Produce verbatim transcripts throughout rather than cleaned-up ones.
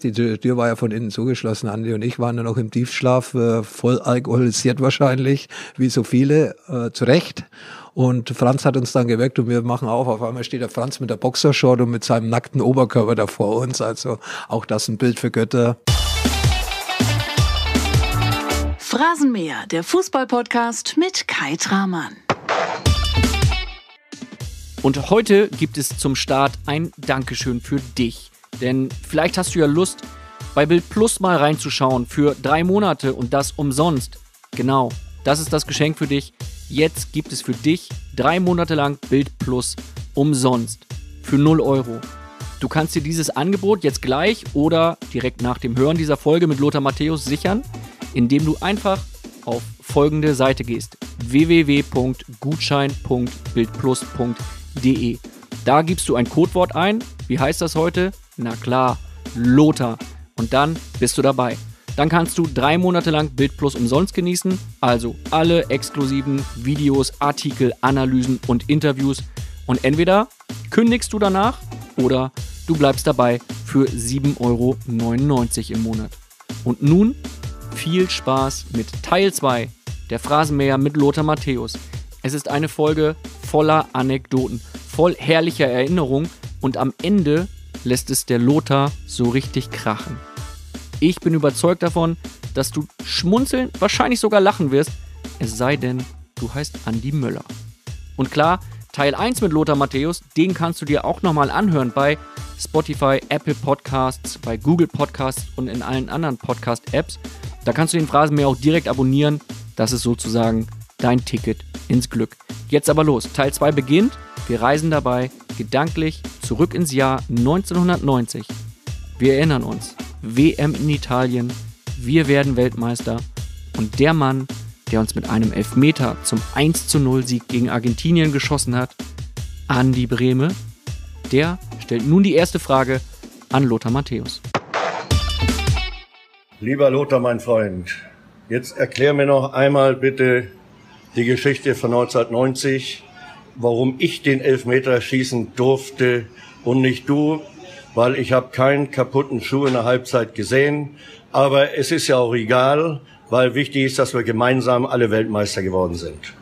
Die Tür war ja von innen zugeschlossen. Andi und ich waren dann noch im Tiefschlaf, äh, voll alkoholisiert wahrscheinlich, wie so viele, äh, zu Recht. Und Franz hat uns dann geweckt und wir machen auf. Auf einmal steht der Franz mit der Boxershort und mit seinem nackten Oberkörper da vor uns. Also auch das ein Bild für Götter. Phrasenmäher, der Fußball-Podcast mit Kai Tramann. Und heute gibt es zum Start ein Dankeschön für dich. Denn vielleicht hast du ja Lust, bei Bild Plus mal reinzuschauen für drei Monate und das umsonst. Genau, das ist das Geschenk für dich. Jetzt gibt es für dich drei Monate lang Bild Plus umsonst für null Euro. Du kannst dir dieses Angebot jetzt gleich oder direkt nach dem Hören dieser Folge mit Lothar Matthäus sichern, indem du einfach auf folgende Seite gehst: w w w punkt gutschein punkt bildplus punkt de. Da gibst du ein Codewort ein. Wie heißt das heute? Na klar, Lothar. Und dann bist du dabei. Dann kannst du drei Monate lang Bild Plus umsonst genießen. Also alle exklusiven Videos, Artikel, Analysen und Interviews. Und entweder kündigst du danach oder du bleibst dabei für sieben Euro neunundneunzig im Monat. Und nun viel Spaß mit Teil zwei der Phrasenmäher mit Lothar Matthäus. Es ist eine Folge voller Anekdoten, voll herrlicher Erinnerungen und am Ende lässt es der Lothar so richtig krachen. Ich bin überzeugt davon, dass du schmunzeln, wahrscheinlich sogar lachen wirst, es sei denn, du heißt Andi Möller. Und klar, Teil eins mit Lothar Matthäus, den kannst du dir auch nochmal anhören bei Spotify, Apple Podcasts, bei Google Podcasts und in allen anderen Podcast-Apps. Da kannst du den Phrasenmäher auch direkt abonnieren. Das ist sozusagen dein Ticket ins Glück. Jetzt aber los, Teil zwei beginnt. Wir reisen dabei gedanklich zurück ins Jahr neunzehnhundertneunzig. Wir erinnern uns, W M in Italien, wir werden Weltmeister und der Mann, der uns mit einem Elfmeter zum eins zu null Sieg gegen Argentinien geschossen hat, Andi Brehme, der stellt nun die erste Frage an Lothar Matthäus. Lieber Lothar, mein Freund, jetzt erklär mir noch einmal bitte die Geschichte von neunzehnhundertneunzig, warum ich den Elfmeter schießen durfte und nicht du, weil ich habe keinen kaputten Schuh in der Halbzeit gesehen. Aber es ist ja auch egal, weil wichtig ist, dass wir gemeinsam alle Weltmeister geworden sind.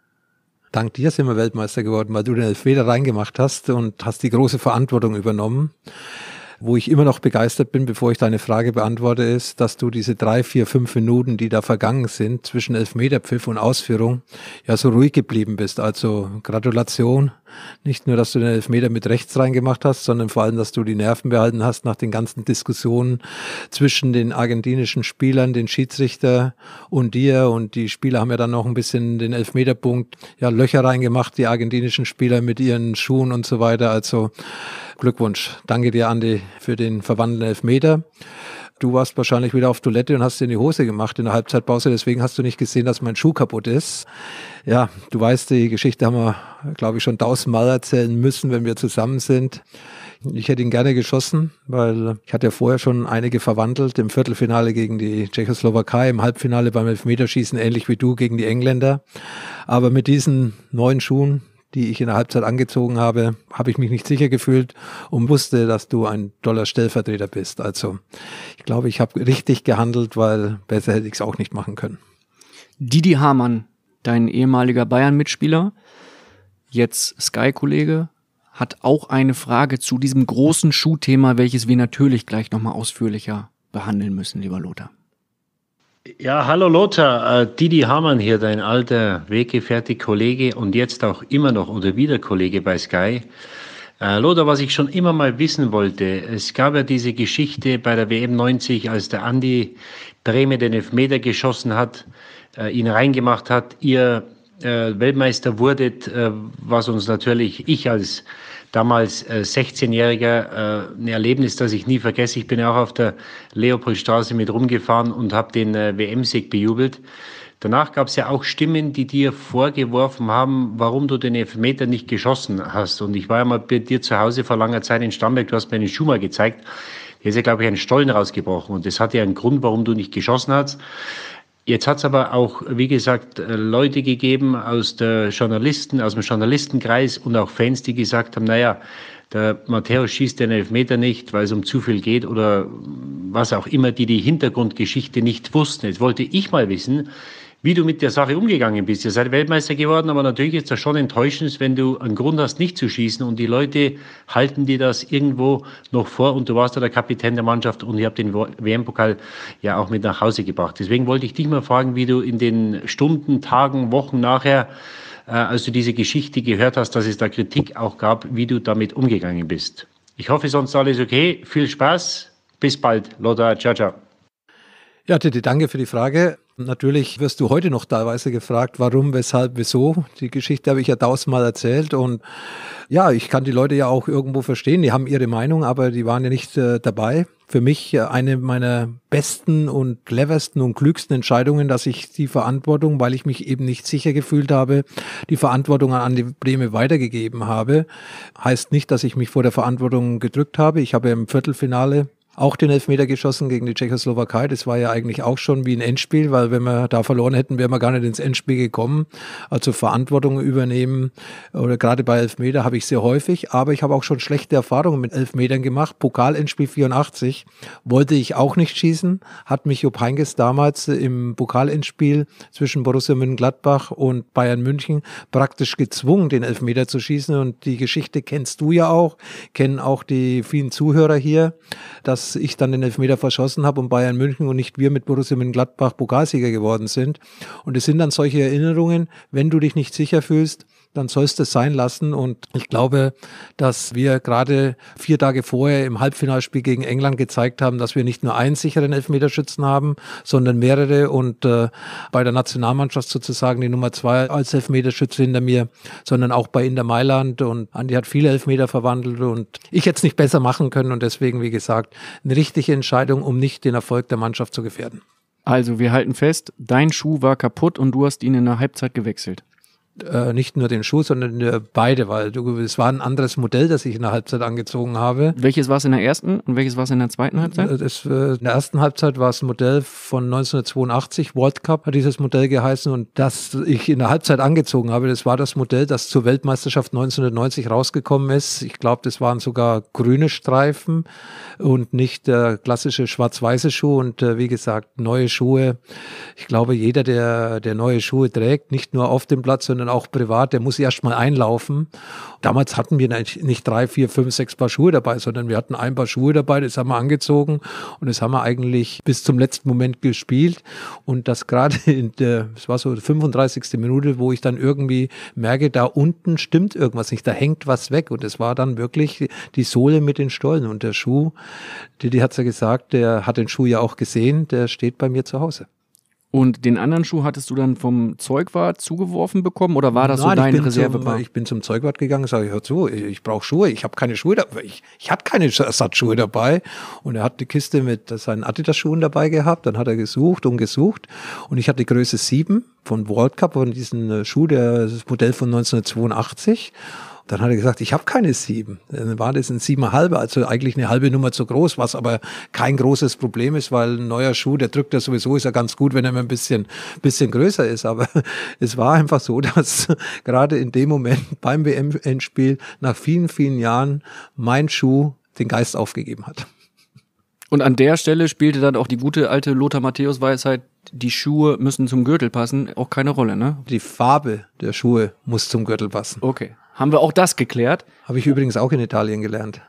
Dank dir sind wir Weltmeister geworden, weil du den Elfmeter reingemacht hast und hast die große Verantwortung übernommen. Wo ich immer noch begeistert bin, bevor ich deine Frage beantworte, ist, dass du diese drei, vier, fünf Minuten, die da vergangen sind, zwischen Elfmeterpfiff und Ausführung, ja so ruhig geblieben bist. Also Gratulation. Nicht nur, dass du den Elfmeter mit rechts reingemacht hast, sondern vor allem, dass du die Nerven behalten hast nach den ganzen Diskussionen zwischen den argentinischen Spielern, den Schiedsrichter und dir. Und die Spieler haben ja dann noch ein bisschen den Elfmeterpunkt, ja, Löcher reingemacht, die argentinischen Spieler mit ihren Schuhen und so weiter. Also Glückwunsch. Danke dir, Andi, für den verwandelten Elfmeter. Du warst wahrscheinlich wieder auf Toilette und hast dir in die Hose gemacht in der Halbzeitpause, deswegen hast du nicht gesehen, dass mein Schuh kaputt ist. Ja, du weißt, die Geschichte haben wir, glaube ich, schon tausendmal erzählen müssen, wenn wir zusammen sind. Ich hätte ihn gerne geschossen, weil ich hatte ja vorher schon einige verwandelt, im Viertelfinale gegen die Tschechoslowakei, im Halbfinale beim Elfmeterschießen, ähnlich wie du gegen die Engländer. Aber mit diesen neuen Schuhen, die ich in der Halbzeit angezogen habe, habe ich mich nicht sicher gefühlt und wusste, dass du ein toller Stellvertreter bist. Also ich glaube, ich habe richtig gehandelt, weil besser hätte ich es auch nicht machen können. Didi Hamann, dein ehemaliger Bayern-Mitspieler, jetzt Sky-Kollege, hat auch eine Frage zu diesem großen Schuhthema, welches wir natürlich gleich nochmal ausführlicher behandeln müssen, lieber Lothar. Ja, hallo Lothar, äh, Didi Hamann hier, dein alter Weggefährte, Kollege und jetzt auch immer noch oder wieder Kollege bei Sky. Äh, Lothar, was ich schon immer mal wissen wollte, es gab ja diese Geschichte bei der W M neunzig, als der Andi Brehme den Elfmeter geschossen hat, äh, ihn reingemacht hat, ihr äh, Weltmeister wurdet, äh, was uns natürlich, ich als damals äh, sechzehnjähriger, äh, ein Erlebnis, das ich nie vergesse. Ich bin ja auch auf der Leopoldstraße mit rumgefahren und habe den äh, W M-Sieg bejubelt. Danach gab es ja auch Stimmen, die dir vorgeworfen haben, warum du den Elfmeter nicht geschossen hast. Und ich war ja mal bei dir zu Hause vor langer Zeit in Starnberg, du hast mir einen Schuh mal gezeigt. Hier ist ja, glaube ich, ein Stollen rausgebrochen. Und das hat ja einen Grund, warum du nicht geschossen hast. Jetzt hat es aber auch, wie gesagt, Leute gegeben aus der Journalisten, aus dem Journalistenkreis und auch Fans, die gesagt haben, naja, der Matthäus schießt den Elfmeter nicht, weil es um zu viel geht oder was auch immer, die die Hintergrundgeschichte nicht wussten. Jetzt wollte ich mal wissen, wie du mit der Sache umgegangen bist. Ihr seid Weltmeister geworden, aber natürlich ist das schon enttäuschend, wenn du einen Grund hast, nicht zu schießen und die Leute halten dir das irgendwo noch vor und du warst ja der Kapitän der Mannschaft und ihr habt den W M-Pokal ja auch mit nach Hause gebracht. Deswegen wollte ich dich mal fragen, wie du in den Stunden, Tagen, Wochen nachher, äh, als du diese Geschichte gehört hast, dass es da Kritik auch gab, wie du damit umgegangen bist. Ich hoffe, sonst alles okay. Viel Spaß. Bis bald. Lothar, ciao, ciao. Ja, Titi, danke für die Frage. Natürlich wirst du heute noch teilweise gefragt, warum, weshalb, wieso. Die Geschichte habe ich ja tausendmal erzählt und ja, ich kann die Leute ja auch irgendwo verstehen. Die haben ihre Meinung, aber die waren ja nicht äh, dabei. Für mich äh, eine meiner besten und cleversten und klügsten Entscheidungen, dass ich die Verantwortung, weil ich mich eben nicht sicher gefühlt habe, die Verantwortung an die Breme weitergegeben habe. Heißt nicht, dass ich mich vor der Verantwortung gedrückt habe. Ich habe im Viertelfinale auch den Elfmeter geschossen gegen die Tschechoslowakei. Das war ja eigentlich auch schon wie ein Endspiel, weil wenn wir da verloren hätten, wären wir gar nicht ins Endspiel gekommen. Also Verantwortung übernehmen oder gerade bei Elfmeter habe ich sehr häufig, aber ich habe auch schon schlechte Erfahrungen mit Elfmetern gemacht. Pokal-Endspiel vierundachtzig wollte ich auch nicht schießen, hat mich Jupp Heynckes damals im Pokal-Endspiel zwischen Borussia Mönchengladbach und Bayern München praktisch gezwungen, den Elfmeter zu schießen und die Geschichte kennst du ja auch, kennen auch die vielen Zuhörer hier, dass ich dann den Elfmeter verschossen habe und Bayern München und nicht wir mit Borussia Mönchengladbach Pokalsieger geworden sind. Und es sind dann solche Erinnerungen, wenn du dich nicht sicher fühlst, dann sollst du es sein lassen. Und ich glaube, dass wir gerade vier Tage vorher im Halbfinalspiel gegen England gezeigt haben, dass wir nicht nur einen sicheren Elfmeterschützen haben, sondern mehrere. Und äh, bei der Nationalmannschaft sozusagen die Nummer zwei als Elfmeterschütze hinter mir, sondern auch bei Inter Mailand. Und Andi hat viele Elfmeter verwandelt und ich hätte es nicht besser machen können. Und deswegen, wie gesagt, eine richtige Entscheidung, um nicht den Erfolg der Mannschaft zu gefährden. Also, wir halten fest, dein Schuh war kaputt und du hast ihn in der Halbzeit gewechselt. Äh, nicht nur den Schuh, sondern äh, beide, weil du, es war ein anderes Modell, das ich in der Halbzeit angezogen habe. Welches war es in der ersten und welches war es in der zweiten Halbzeit? Das, äh, in der ersten Halbzeit war es ein Modell von neunzehnhundertzweiundachtzig, World Cup hat dieses Modell geheißen und das ich in der Halbzeit angezogen habe, das war das Modell, das zur Weltmeisterschaft neunzehnhundertneunzig rausgekommen ist. Ich glaube, das waren sogar grüne Streifen und nicht der klassische schwarz-weiße Schuh und äh, wie gesagt, neue Schuhe. Ich glaube, jeder, der, der neue Schuhe trägt, nicht nur auf dem Platz, sondern auch privat, der muss erst mal einlaufen. Damals hatten wir nicht drei, vier, fünf, sechs Paar Schuhe dabei, sondern wir hatten ein Paar Schuhe dabei, das haben wir angezogen und das haben wir eigentlich bis zum letzten Moment gespielt und das gerade in der, es war so die fünfunddreißigste Minute, wo ich dann irgendwie merke, da unten stimmt irgendwas nicht, da hängt was weg und es war dann wirklich die Sohle mit den Stollen und der Schuh, Didi hat's ja gesagt, der hat den Schuh ja auch gesehen, der steht bei mir zu Hause. Und den anderen Schuh hattest du dann vom Zeugwart zugeworfen bekommen oder war das Nein, so dein ich Reservepaar? Zum, ich bin zum Zeugwart gegangen und sage, hör zu, ich, ich brauche Schuhe, ich habe keine Schuhe dabei, ich, ich hatte keine Ersatzschuhe dabei und er hat die Kiste mit seinen Adidas-Schuhen dabei gehabt, dann hat er gesucht und gesucht und ich hatte die Größe sieben von World Cup, von diesem Schuh, der, das Modell von neunzehnhundertzweiundachtzig. Dann hat er gesagt, ich habe keine sieben. Dann war das ein siebeneinhalb, also eigentlich eine halbe Nummer zu groß, was aber kein großes Problem ist, weil ein neuer Schuh, der drückt ja sowieso, ist ja ganz gut, wenn er mal ein bisschen, bisschen größer ist. Aber es war einfach so, dass gerade in dem Moment beim W M-Endspiel nach vielen, vielen Jahren mein Schuh den Geist aufgegeben hat. Und an der Stelle spielte dann auch die gute alte Lothar Matthäus-Weisheit, die Schuhe müssen zum Gürtel passen, auch keine Rolle, ne? Die Farbe der Schuhe muss zum Gürtel passen. Okay. Haben wir auch das geklärt? Habe ich übrigens auch in Italien gelernt.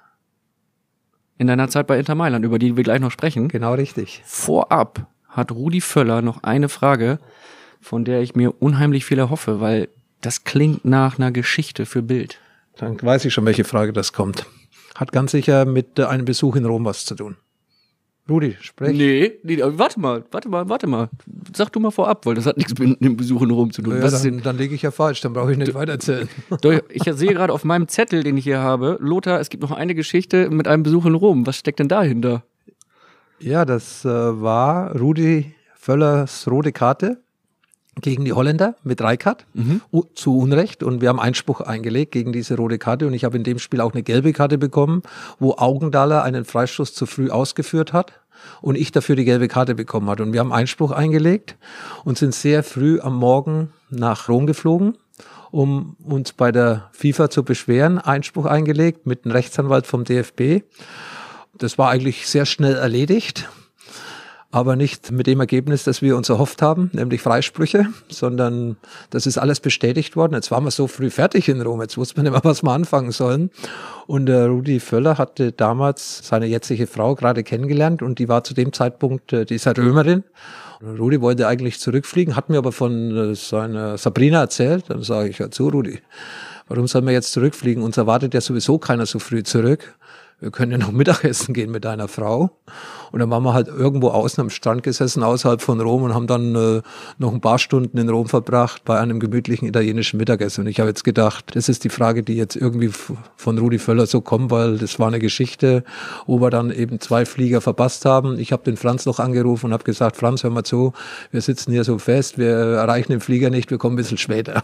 In deiner Zeit bei Inter Mailand, über die wir gleich noch sprechen. Genau richtig. Vorab hat Rudi Völler noch eine Frage, von der ich mir unheimlich viel erhoffe, weil das klingt nach einer Geschichte für Bild. Dann weiß ich schon, welche Frage das kommt. Hat ganz sicher mit einem Besuch in Rom was zu tun. Rudi, sprech. Nee, nee, warte mal, warte mal, warte mal. Sag du mal vorab, weil das hat nichts mit dem Besuch in Rom zu tun. Ja, Was dann, ist denn? dann liege ich ja falsch, dann brauche ich nicht weitererzählen. Doch, ich sehe gerade auf meinem Zettel, den ich hier habe, Lothar, es gibt noch eine Geschichte mit einem Besuch in Rom. Was steckt denn dahinter? Ja, das äh, war Rudi Völlers rote Karte gegen die Holländer mit Rijkaard, mhm. uh, zu Unrecht. Und wir haben Einspruch eingelegt gegen diese rote Karte. Und ich habe in dem Spiel auch eine gelbe Karte bekommen, wo Augenthaler einen Freistoß zu früh ausgeführt hat und ich dafür die gelbe Karte bekommen hat. Und wir haben Einspruch eingelegt und sind sehr früh am Morgen nach Rom geflogen, um uns bei der FIFA zu beschweren. Einspruch eingelegt mit einem Rechtsanwalt vom D F B. Das war eigentlich sehr schnell erledigt, aber nicht mit dem Ergebnis, das wir uns erhofft haben, nämlich Freisprüche, sondern das ist alles bestätigt worden. Jetzt waren wir so früh fertig in Rom, jetzt wusste man nicht mehr, was wir anfangen sollen. Und der Rudi Völler hatte damals seine jetzige Frau gerade kennengelernt und die war zu dem Zeitpunkt, die ist ja Römerin. Und Rudi wollte eigentlich zurückfliegen, hat mir aber von seiner Sabrina erzählt. Dann sage ich, ja zu Rudi, warum sollen wir jetzt zurückfliegen? Uns erwartet ja sowieso keiner so früh zurück. Wir können ja noch Mittagessen gehen mit deiner Frau. Und dann waren wir halt irgendwo außen am Strand gesessen, außerhalb von Rom und haben dann äh, noch ein paar Stunden in Rom verbracht bei einem gemütlichen italienischen Mittagessen. Und ich habe jetzt gedacht, das ist die Frage, die jetzt irgendwie von Rudi Völler so kommt, weil das war eine Geschichte, wo wir dann eben zwei Flieger verpasst haben. Ich habe den Franz noch angerufen und habe gesagt, Franz, hör mal zu, wir sitzen hier so fest, wir erreichen den Flieger nicht, wir kommen ein bisschen später.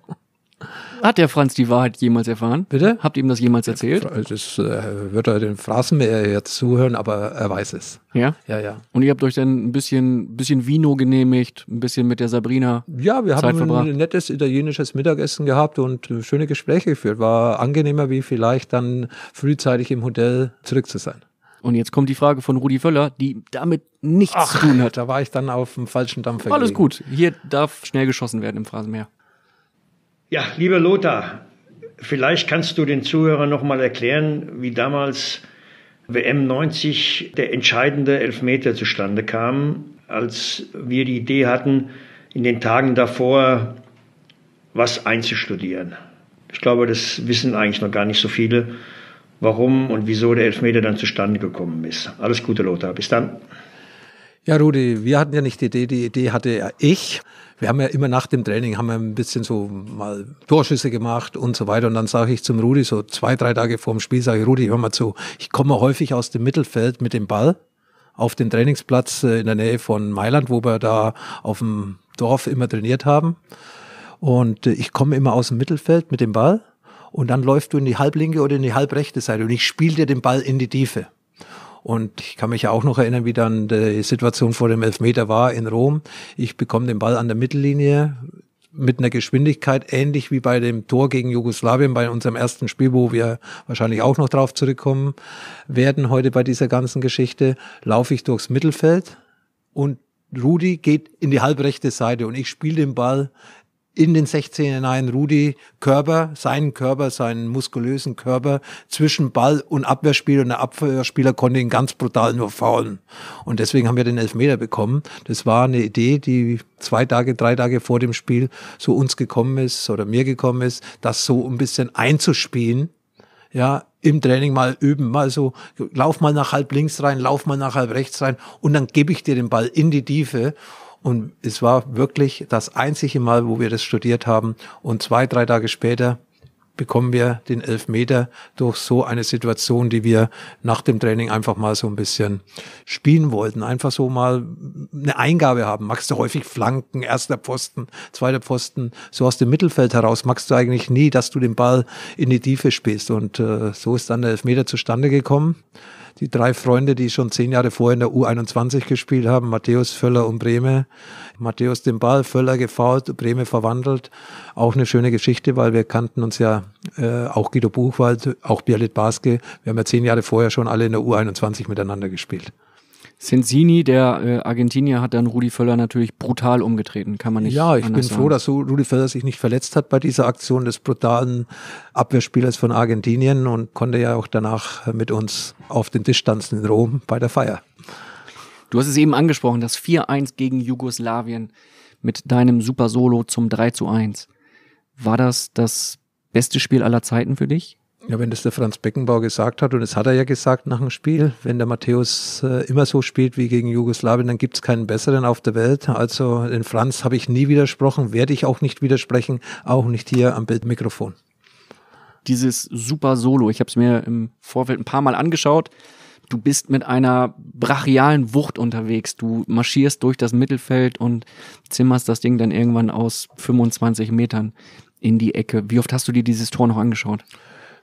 Hat der Franz die Wahrheit jemals erfahren? Bitte? Habt ihr ihm das jemals erzählt? Das äh, wird er den Phrasenmäher jetzt zuhören, aber er weiß es. Ja? Ja, ja. Und ihr habt euch dann ein bisschen, bisschen Vino genehmigt, ein bisschen mit der Sabrina Ja, wir Zeit haben verbracht. ein nettes italienisches Mittagessen gehabt und schöne Gespräche geführt. War angenehmer, wie vielleicht dann frühzeitig im Hotel zurück zu sein. Und jetzt kommt die Frage von Rudi Völler, die damit nichts Ach, zu tun hat. Da war ich dann auf dem falschen Dampfer. Alles gelegen. gut, hier darf schnell geschossen werden im Phrasenmäher. Ja, lieber Lothar, vielleicht kannst du den Zuhörern noch mal erklären, wie damals W M neunzig der entscheidende Elfmeter zustande kam, als wir die Idee hatten, in den Tagen davor was einzustudieren. Ich glaube, das wissen eigentlich noch gar nicht so viele, warum und wieso der Elfmeter dann zustande gekommen ist. Alles Gute, Lothar. Bis dann. Ja, Rudi, wir hatten ja nicht die Idee, die Idee hatte ja ich. Wir haben ja immer nach dem Training haben wir ein bisschen so mal Torschüsse gemacht und so weiter. Und dann sage ich zum Rudi, so zwei, drei Tage vor dem Spiel, sage ich, Rudi, hör mal zu, ich komme häufig aus dem Mittelfeld mit dem Ball auf den Trainingsplatz in der Nähe von Mailand, wo wir da auf dem Dorf immer trainiert haben. Und ich komme immer aus dem Mittelfeld mit dem Ball und dann läufst du in die halblinke oder in die halbrechte Seite und ich spiele dir den Ball in die Tiefe. Und ich kann mich ja auch noch erinnern, wie dann die Situation vor dem Elfmeter war in Rom. Ich bekomme den Ball an der Mittellinie mit einer Geschwindigkeit, ähnlich wie bei dem Tor gegen Jugoslawien, bei unserem ersten Spiel, wo wir wahrscheinlich auch noch drauf zurückkommen werden heute bei dieser ganzen Geschichte, laufe ich durchs Mittelfeld und Rudi geht in die halbrechte Seite und ich spiele den Ball in den sechzehn hinein, Rudi Körper, seinen Körper, seinen muskulösen Körper zwischen Ball und Abwehrspieler und der Abwehrspieler konnte ihn ganz brutal nur faulen. Und deswegen haben wir den Elfmeter bekommen. Das war eine Idee, die zwei Tage, drei Tage vor dem Spiel so uns gekommen ist oder mir gekommen ist, das so ein bisschen einzuspielen. Ja, im Training mal üben, mal so, lauf mal nach halb links rein, lauf mal nach halb rechts rein und dann gebe ich dir den Ball in die Tiefe. Und es war wirklich das einzige Mal, wo wir das studiert haben. Und zwei, drei Tage später bekommen wir den Elfmeter durch so eine Situation, die wir nach dem Training einfach mal so ein bisschen spielen wollten. Einfach so mal eine Eingabe haben. Magst du häufig Flanken, erster Pfosten, zweiter Pfosten. So aus dem Mittelfeld heraus magst du eigentlich nie, dass du den Ball in die Tiefe spielst. Und äh, so ist dann der Elfmeter zustande gekommen. Die drei Freunde, die schon zehn Jahre vorher in der U einundzwanzig gespielt haben, Matthäus, Völler und Brehme. Matthäus den Ball, Völler gefoult, Brehme verwandelt. Auch eine schöne Geschichte, weil wir kannten uns ja, äh, auch Guido Buchwald, auch Bjarlit Baske. Wir haben ja zehn Jahre vorher schon alle in der U einundzwanzig miteinander gespielt. Sensini, der äh, Argentinier, hat dann Rudi Völler natürlich brutal umgetreten, kann man nicht Ja, ich bin anders froh, sagen. dass so Rudi Völler sich nicht verletzt hat bei dieser Aktion des brutalen Abwehrspielers von Argentinien und konnte ja auch danach mit uns auf den Tisch tanzen in Rom bei der Feier. Du hast es eben angesprochen, das vier eins gegen Jugoslawien mit deinem Super Solo zum drei zu eins. War das das beste Spiel aller Zeiten für dich? Ja, wenn das der Franz Beckenbauer gesagt hat, und das hat er ja gesagt nach dem Spiel, wenn der Matthäus äh, immer so spielt wie gegen Jugoslawien, dann gibt es keinen besseren auf der Welt. Also den Franz habe ich nie widersprochen, werde ich auch nicht widersprechen, auch nicht hier am Bildmikrofon. Dieses Super Solo, ich habe es mir im Vorfeld ein paar Mal angeschaut. Du bist mit einer brachialen Wucht unterwegs. Du marschierst durch das Mittelfeld und zimmerst das Ding dann irgendwann aus fünfundzwanzig Metern in die Ecke. Wie oft hast du dir dieses Tor noch angeschaut?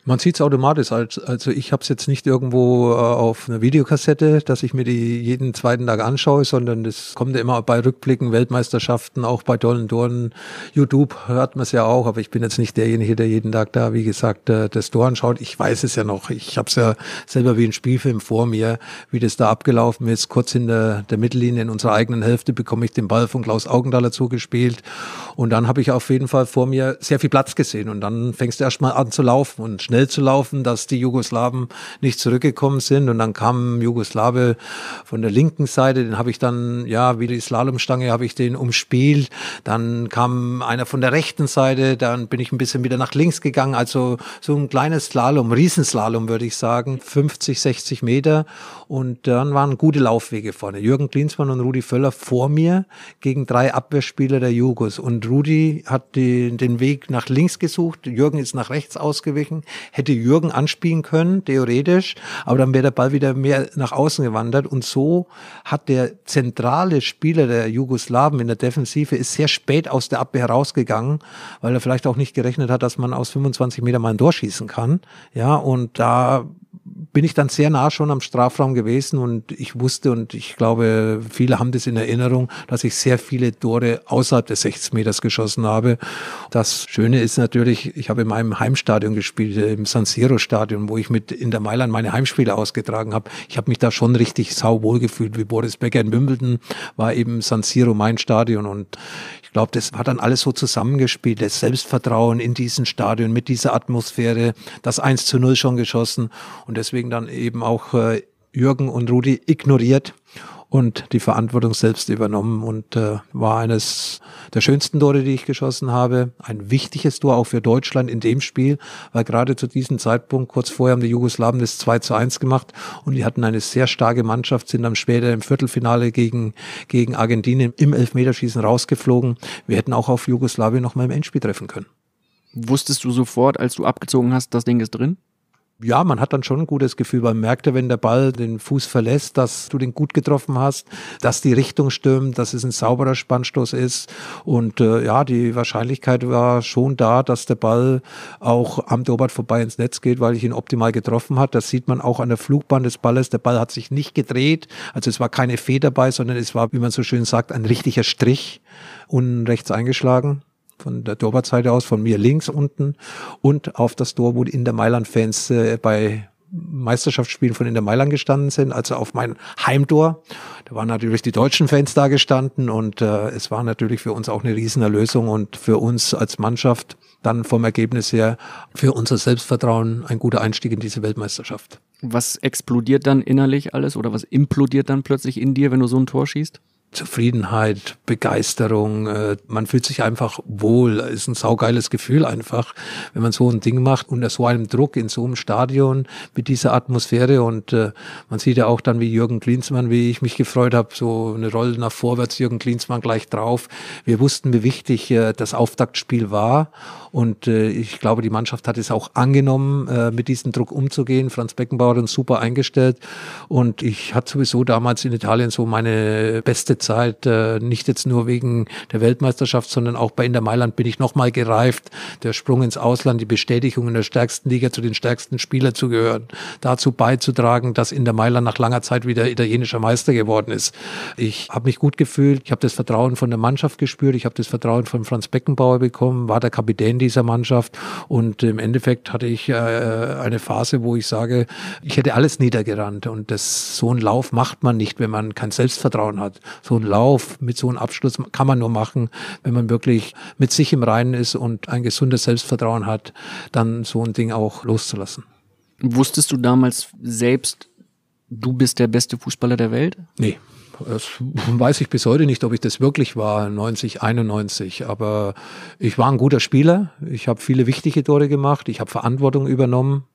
Man sieht es automatisch. Also ich habe es jetzt nicht irgendwo auf einer Videokassette, dass ich mir die jeden zweiten Tag anschaue, sondern das kommt ja immer bei Rückblicken, Weltmeisterschaften, auch bei tollen Toren. YouTube hört man es ja auch, aber ich bin jetzt nicht derjenige, der jeden Tag da, wie gesagt, das Tor anschaut. Ich weiß es ja noch. Ich habe es ja selber wie ein Spielfilm vor mir, wie das da abgelaufen ist. Kurz in der, der Mittellinie in unserer eigenen Hälfte bekomme ich den Ball von Klaus Augenthaler zugespielt. Und dann habe ich auf jeden Fall vor mir sehr viel Platz gesehen. Und dann fängst du erst mal an zu laufen und schnell zu laufen, dass die Jugoslawen nicht zurückgekommen sind. Und dann kam ein Jugoslawe von der linken Seite, den habe ich dann, ja, wie die Slalomstange habe ich den umspielt. Dann kam einer von der rechten Seite, dann bin ich ein bisschen wieder nach links gegangen. Also so ein kleines Slalom, Riesenslalom würde ich sagen, fünfzig, sechzig Meter. Und dann waren gute Laufwege vorne. Jürgen Klinsmann und Rudi Völler vor mir gegen drei Abwehrspieler der Jugos. Und Rudi hat die, den Weg nach links gesucht. Jürgen ist nach rechts ausgewichen. Hätte Jürgen anspielen können, theoretisch, aber dann wäre der Ball wieder mehr nach außen gewandert. Und so hat der zentrale Spieler der Jugoslawen in der Defensive ist sehr spät aus der Abwehr herausgegangen, weil er vielleicht auch nicht gerechnet hat, dass man aus fünfundzwanzig Meter mal ein Tor schießen kann. Ja, und da bin ich dann sehr nah schon am Strafraum gewesen und ich wusste und ich glaube, viele haben das in Erinnerung, dass ich sehr viele Tore außerhalb des sechzig Meters geschossen habe. Das Schöne ist natürlich, ich habe in meinem Heimstadion gespielt, im San Siro Stadion, wo ich mit Inter Mailand meine Heimspiele ausgetragen habe. Ich habe mich da schon richtig sauwohl gefühlt, wie Boris Becker in Wimbledon war eben San Siro mein Stadion und ich glaube, das hat dann alles so zusammengespielt, das Selbstvertrauen in diesem Stadion mit dieser Atmosphäre, das eins zu null schon geschossen und deswegen dann eben auch äh, Jürgen und Rudi ignoriert und die Verantwortung selbst übernommen und äh, war eines der schönsten Tore, die ich geschossen habe. Ein wichtiges Tor auch für Deutschland in dem Spiel, weil gerade zu diesem Zeitpunkt, kurz vorher haben die Jugoslawen das zwei zu eins gemacht und die hatten eine sehr starke Mannschaft, sind dann später im Viertelfinale gegen, gegen Argentinien im Elfmeterschießen rausgeflogen. Wir hätten auch auf Jugoslawien noch mal im Endspiel treffen können. Wusstest du sofort, als du abgezogen hast, das Ding ist drin? Ja, man hat dann schon ein gutes Gefühl, weil man merkte, wenn der Ball den Fuß verlässt, dass du den gut getroffen hast, dass die Richtung stimmt, dass es ein sauberer Spannstoß ist und äh, ja, die Wahrscheinlichkeit war schon da, dass der Ball auch am Torwart vorbei ins Netz geht, weil ich ihn optimal getroffen habe. Das sieht man auch an der Flugbahn des Balles. Der Ball hat sich nicht gedreht, also es war keine Fee dabei, sondern es war, wie man so schön sagt, ein richtiger Strich unten rechts eingeschlagen. Von der Torwartseite aus, von mir links unten und auf das Tor, wo die Inter Mailand-Fans äh, bei Meisterschaftsspielen von Inter Mailand gestanden sind, also auf mein Heimtor. Da waren natürlich die deutschen Fans da gestanden und äh, es war natürlich für uns auch eine Riesenerlösung und für uns als Mannschaft dann vom Ergebnis her für unser Selbstvertrauen ein guter Einstieg in diese Weltmeisterschaft. Was explodiert dann innerlich alles oder was implodiert dann plötzlich in dir, wenn du so ein Tor schießt? Zufriedenheit, Begeisterung, äh, man fühlt sich einfach wohl, ist ein saugeiles Gefühl einfach, wenn man so ein Ding macht unter so einem Druck in so einem Stadion mit dieser Atmosphäre und äh, man sieht ja auch dann wie Jürgen Klinsmann, wie ich mich gefreut habe, so eine Rolle nach vorwärts, Jürgen Klinsmann gleich drauf. Wir wussten, wie wichtig äh, das Auftaktspiel war und äh, ich glaube, die Mannschaft hat es auch angenommen, äh, mit diesem Druck umzugehen. Franz Beckenbauer hat uns super eingestellt und ich hatte sowieso damals in Italien so meine beste Zeit, äh, nicht jetzt nur wegen der Weltmeisterschaft, sondern auch bei Inter Mailand bin ich nochmal gereift. Der Sprung ins Ausland, die Bestätigung in der stärksten Liga zu den stärksten Spielern zu gehören, dazu beizutragen, dass Inter Mailand nach langer Zeit wieder italienischer Meister geworden ist. Ich habe mich gut gefühlt, ich habe das Vertrauen von der Mannschaft gespürt, ich habe das Vertrauen von Franz Beckenbauer bekommen, war der Kapitän dieser Mannschaft und im Endeffekt hatte ich äh, eine Phase, wo ich sage, ich hätte alles niedergerannt und das, so einen Lauf macht man nicht, wenn man kein Selbstvertrauen hat. So ein Lauf mit so einem Abschluss kann man nur machen, wenn man wirklich mit sich im Reinen ist und ein gesundes Selbstvertrauen hat, dann so ein Ding auch loszulassen. Wusstest du damals selbst, du bist der beste Fußballer der Welt? Nee. Das weiß ich bis heute nicht, ob ich das wirklich war, neunzig, einundneunzig. Aber ich war ein guter Spieler. Ich habe viele wichtige Tore gemacht. Ich habe Verantwortung übernommen.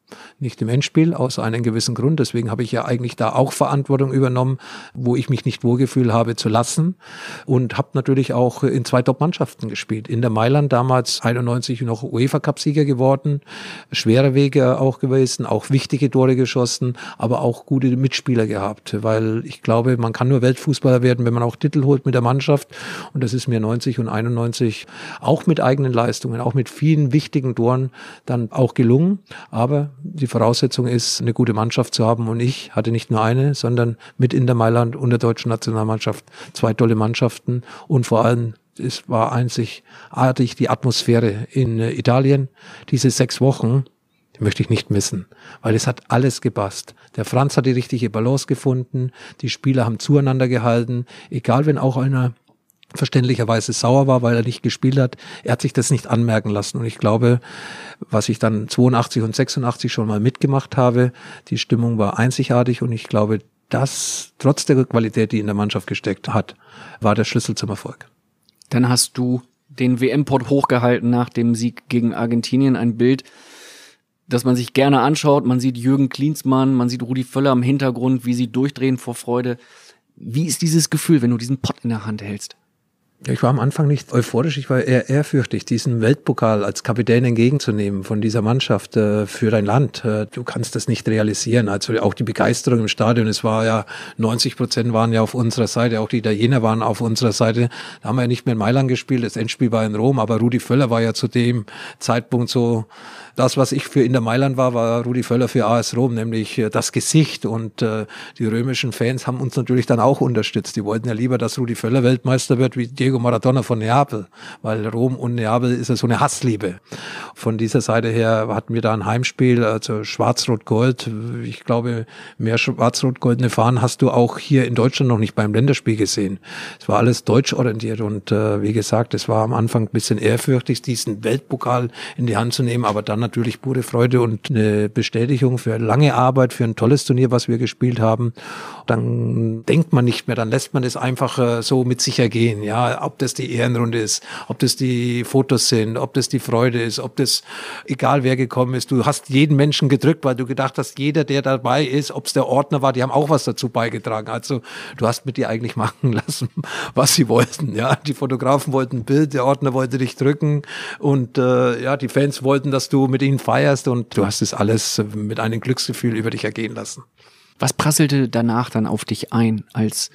nicht im Endspiel, aus einem gewissen Grund. Deswegen habe ich ja eigentlich da auch Verantwortung übernommen, wo ich mich nicht wohlgefühlt habe zu lassen. Und habe natürlich auch in zwei Top-Mannschaften gespielt. In der Mailand damals einundneunzig noch UEFA-Cup-Sieger geworden, schwere Wege auch gewesen, auch wichtige Tore geschossen, aber auch gute Mitspieler gehabt. Weil ich glaube, man kann nur Weltfußballer werden, wenn man auch Titel holt mit der Mannschaft. Und das ist mir neunzig und einundneunzig auch mit eigenen Leistungen, auch mit vielen wichtigen Toren dann auch gelungen. Aber die Voraussetzung ist, eine gute Mannschaft zu haben. Und ich hatte nicht nur eine, sondern mit Inter Mailand und der deutschen Nationalmannschaft zwei tolle Mannschaften. Und vor allem, es war einzigartig die Atmosphäre in Italien. Diese sechs Wochen, die möchte ich nicht missen, weil es hat alles gepasst. Der Franz hat die richtige Balance gefunden. Die Spieler haben zueinander gehalten. Egal, wenn auch einer verständlicherweise sauer war, weil er nicht gespielt hat. Er hat sich das nicht anmerken lassen. Und ich glaube, was ich dann zweiundachtzig und sechsundachtzig schon mal mitgemacht habe, die Stimmung war einzigartig. Und ich glaube, das, trotz der Qualität, die in der Mannschaft gesteckt hat, war der Schlüssel zum Erfolg. Dann hast du den W M-Pott hochgehalten nach dem Sieg gegen Argentinien. Ein Bild, das man sich gerne anschaut. Man sieht Jürgen Klinsmann, man sieht Rudi Völler im Hintergrund, wie sie durchdrehen vor Freude. Wie ist dieses Gefühl, wenn du diesen Pott in der Hand hältst? Ich war am Anfang nicht euphorisch, ich war eher ehrfürchtig, diesen Weltpokal als Kapitän entgegenzunehmen von dieser Mannschaft äh, für dein Land. Äh, du kannst das nicht realisieren. Also auch die Begeisterung im Stadion, es war ja, neunzig Prozent waren ja auf unserer Seite, auch die Italiener waren auf unserer Seite. Da haben wir ja nicht mehr in Mailand gespielt, das Endspiel war in Rom, aber Rudi Völler war ja zu dem Zeitpunkt so, das, was ich für Inter Mailand war, war Rudi Völler für A S Rom, nämlich äh, das Gesicht. Und äh, die römischen Fans haben uns natürlich dann auch unterstützt. Die wollten ja lieber, dass Rudi Völler Weltmeister wird, wie Diego Maradona von Neapel, weil Rom und Neapel ist ja so eine Hassliebe. Von dieser Seite her hatten wir da ein Heimspiel, also Schwarz-Rot-Gold. Ich glaube, mehr schwarz-rot-goldene Fahnen hast du auch hier in Deutschland noch nicht beim Länderspiel gesehen. Es war alles deutsch orientiert und äh, wie gesagt, es war am Anfang ein bisschen ehrfürchtig, diesen Weltpokal in die Hand zu nehmen, aber dann natürlich pure Freude und eine Bestätigung für lange Arbeit, für ein tolles Turnier, was wir gespielt haben. Dann denkt man nicht mehr, dann lässt man es einfach äh, so mit sich ergehen. Ja, ob das die Ehrenrunde ist, ob das die Fotos sind, ob das die Freude ist, ob das, egal wer gekommen ist, du hast jeden Menschen gedrückt, weil du gedacht hast, jeder, der dabei ist, ob es der Ordner war, die haben auch was dazu beigetragen. Also du hast mit dir eigentlich machen lassen, was sie wollten. Ja, die Fotografen wollten ein Bild, der Ordner wollte dich drücken und äh, ja, die Fans wollten, dass du mit ihnen feierst und du hast es alles mit einem Glücksgefühl über dich ergehen lassen. Was prasselte danach dann auf dich ein als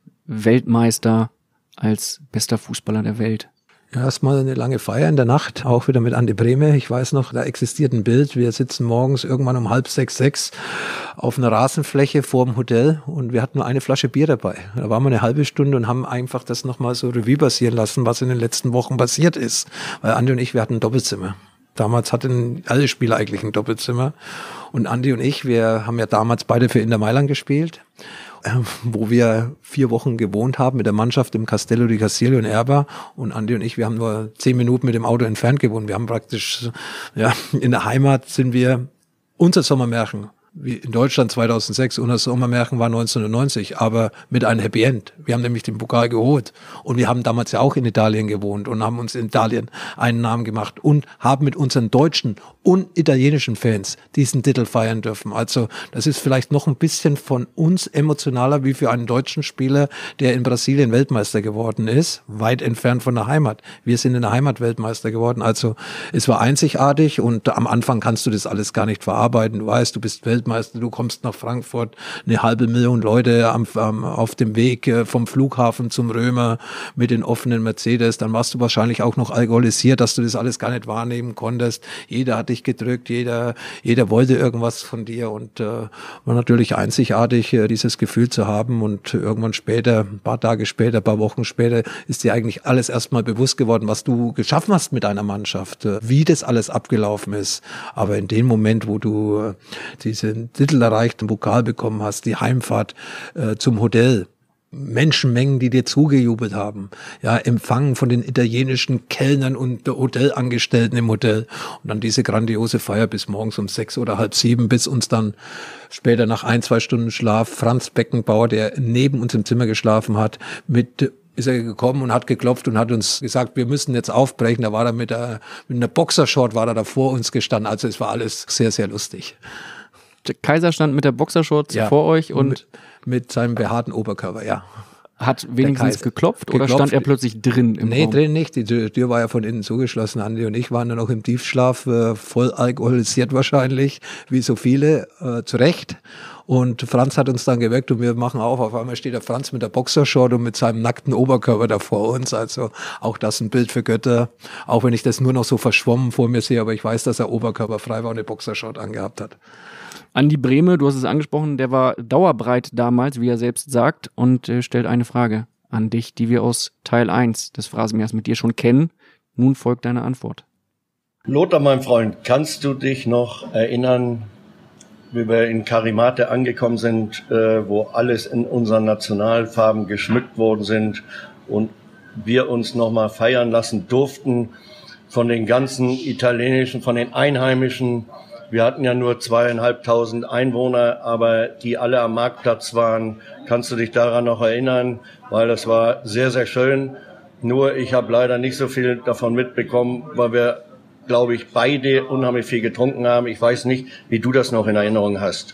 Weltmeister, als bester Fußballer der Welt? Ja, erstmal eine lange Feier in der Nacht, auch wieder mit Andi Brehme. Ich weiß noch, da existiert ein Bild. Wir sitzen morgens irgendwann um halb sechs, sechs auf einer Rasenfläche vor dem Hotel und wir hatten nur eine Flasche Bier dabei. Da waren wir eine halbe Stunde und haben einfach das nochmal so Revue passieren lassen, was in den letzten Wochen passiert ist. Weil Andi und ich, wir hatten ein Doppelzimmer. Damals hatten alle Spieler eigentlich ein Doppelzimmer. Und Andi und ich, wir haben ja damals beide für Inter Mailand gespielt, äh, wo wir vier Wochen gewohnt haben mit der Mannschaft im Castello di Castiglio in Erba. Und Andi und ich, wir haben nur zehn Minuten mit dem Auto entfernt gewohnt. Wir haben praktisch, ja, in der Heimat sind wir, unser Sommermärchen, wie in Deutschland zweitausendsechs, unser Sommermärchen war neunzehnhundertneunzig, aber mit einem Happy End. Wir haben nämlich den Pokal geholt und wir haben damals ja auch in Italien gewohnt und haben uns in Italien einen Namen gemacht und haben mit unseren deutschen und italienischen Fans diesen Titel feiern dürfen. Also das ist vielleicht noch ein bisschen von uns emotionaler wie für einen deutschen Spieler, der in Brasilien Weltmeister geworden ist, weit entfernt von der Heimat. Wir sind in der Heimat Weltmeister geworden. Also es war einzigartig und am Anfang kannst du das alles gar nicht verarbeiten. Du weißt, du bist Weltmeister, du kommst nach Frankfurt, eine halbe Million Leute am, am, auf dem Weg vom Flughafen zum Römer mit den offenen Mercedes. Dann warst du wahrscheinlich auch noch alkoholisiert, dass du das alles gar nicht wahrnehmen konntest. Jeder hat dich gedrückt, jeder, jeder wollte irgendwas von dir und äh, war natürlich einzigartig, äh, dieses Gefühl zu haben und irgendwann später, ein paar Tage später, ein paar Wochen später, ist dir eigentlich alles erstmal bewusst geworden, was du geschaffen hast mit deiner Mannschaft, äh, wie das alles abgelaufen ist. Aber in dem Moment, wo du äh, diesen Titel erreicht, einen Pokal bekommen hast, die Heimfahrt äh, zum Hotel, Menschenmengen, die dir zugejubelt haben, ja, empfangen von den italienischen Kellnern und der Hotelangestellten im Hotel und dann diese grandiose Feier bis morgens um sechs oder halb sieben, bis uns dann später nach ein, zwei Stunden Schlaf Franz Beckenbauer, der neben uns im Zimmer geschlafen hat, mit ist er gekommen und hat geklopft und hat uns gesagt, wir müssen jetzt aufbrechen. Da war er mit, der, mit einer Boxershort war er da vor uns gestanden. Also es war alles sehr, sehr lustig. Der Kaiser stand mit der Boxershorts ja, vor euch und mit, mit seinem behaarten Oberkörper, ja. Hat wenigstens geklopft, geklopft oder stand er plötzlich drin im Nee, Raum? drin nicht. Die Tür war ja von innen zugeschlossen. Andi und ich waren dann noch im Tiefschlaf, äh, voll alkoholisiert wahrscheinlich, wie so viele, äh, zu Recht. Und Franz hat uns dann geweckt und wir machen auf. Auf einmal steht der Franz mit der Boxershort und mit seinem nackten Oberkörper da vor uns. Also auch das ein Bild für Götter. Auch wenn ich das nur noch so verschwommen vor mir sehe, aber ich weiß, dass er oberkörperfrei war und eine Boxershort angehabt hat. Andi Brehme, du hast es angesprochen, der war dauerbreit damals, wie er selbst sagt, und äh, stellt eine Frage an dich, die wir aus Teil eins des Phrasenmähers mit dir schon kennen. Nun folgt deine Antwort. Lothar, mein Freund, kannst du dich noch erinnern, wie wir in Karimate angekommen sind, äh, wo alles in unseren Nationalfarben geschmückt worden sind und wir uns nochmal feiern lassen durften von den ganzen italienischen, von den Einheimischen. Wir hatten ja nur zweieinhalbtausend Einwohner, aber die alle am Marktplatz waren. Kannst du dich daran noch erinnern? Weil das war sehr, sehr schön. Nur ich habe leider nicht so viel davon mitbekommen, weil wir, glaube ich, beide unheimlich viel getrunken haben. Ich weiß nicht, wie du das noch in Erinnerung hast.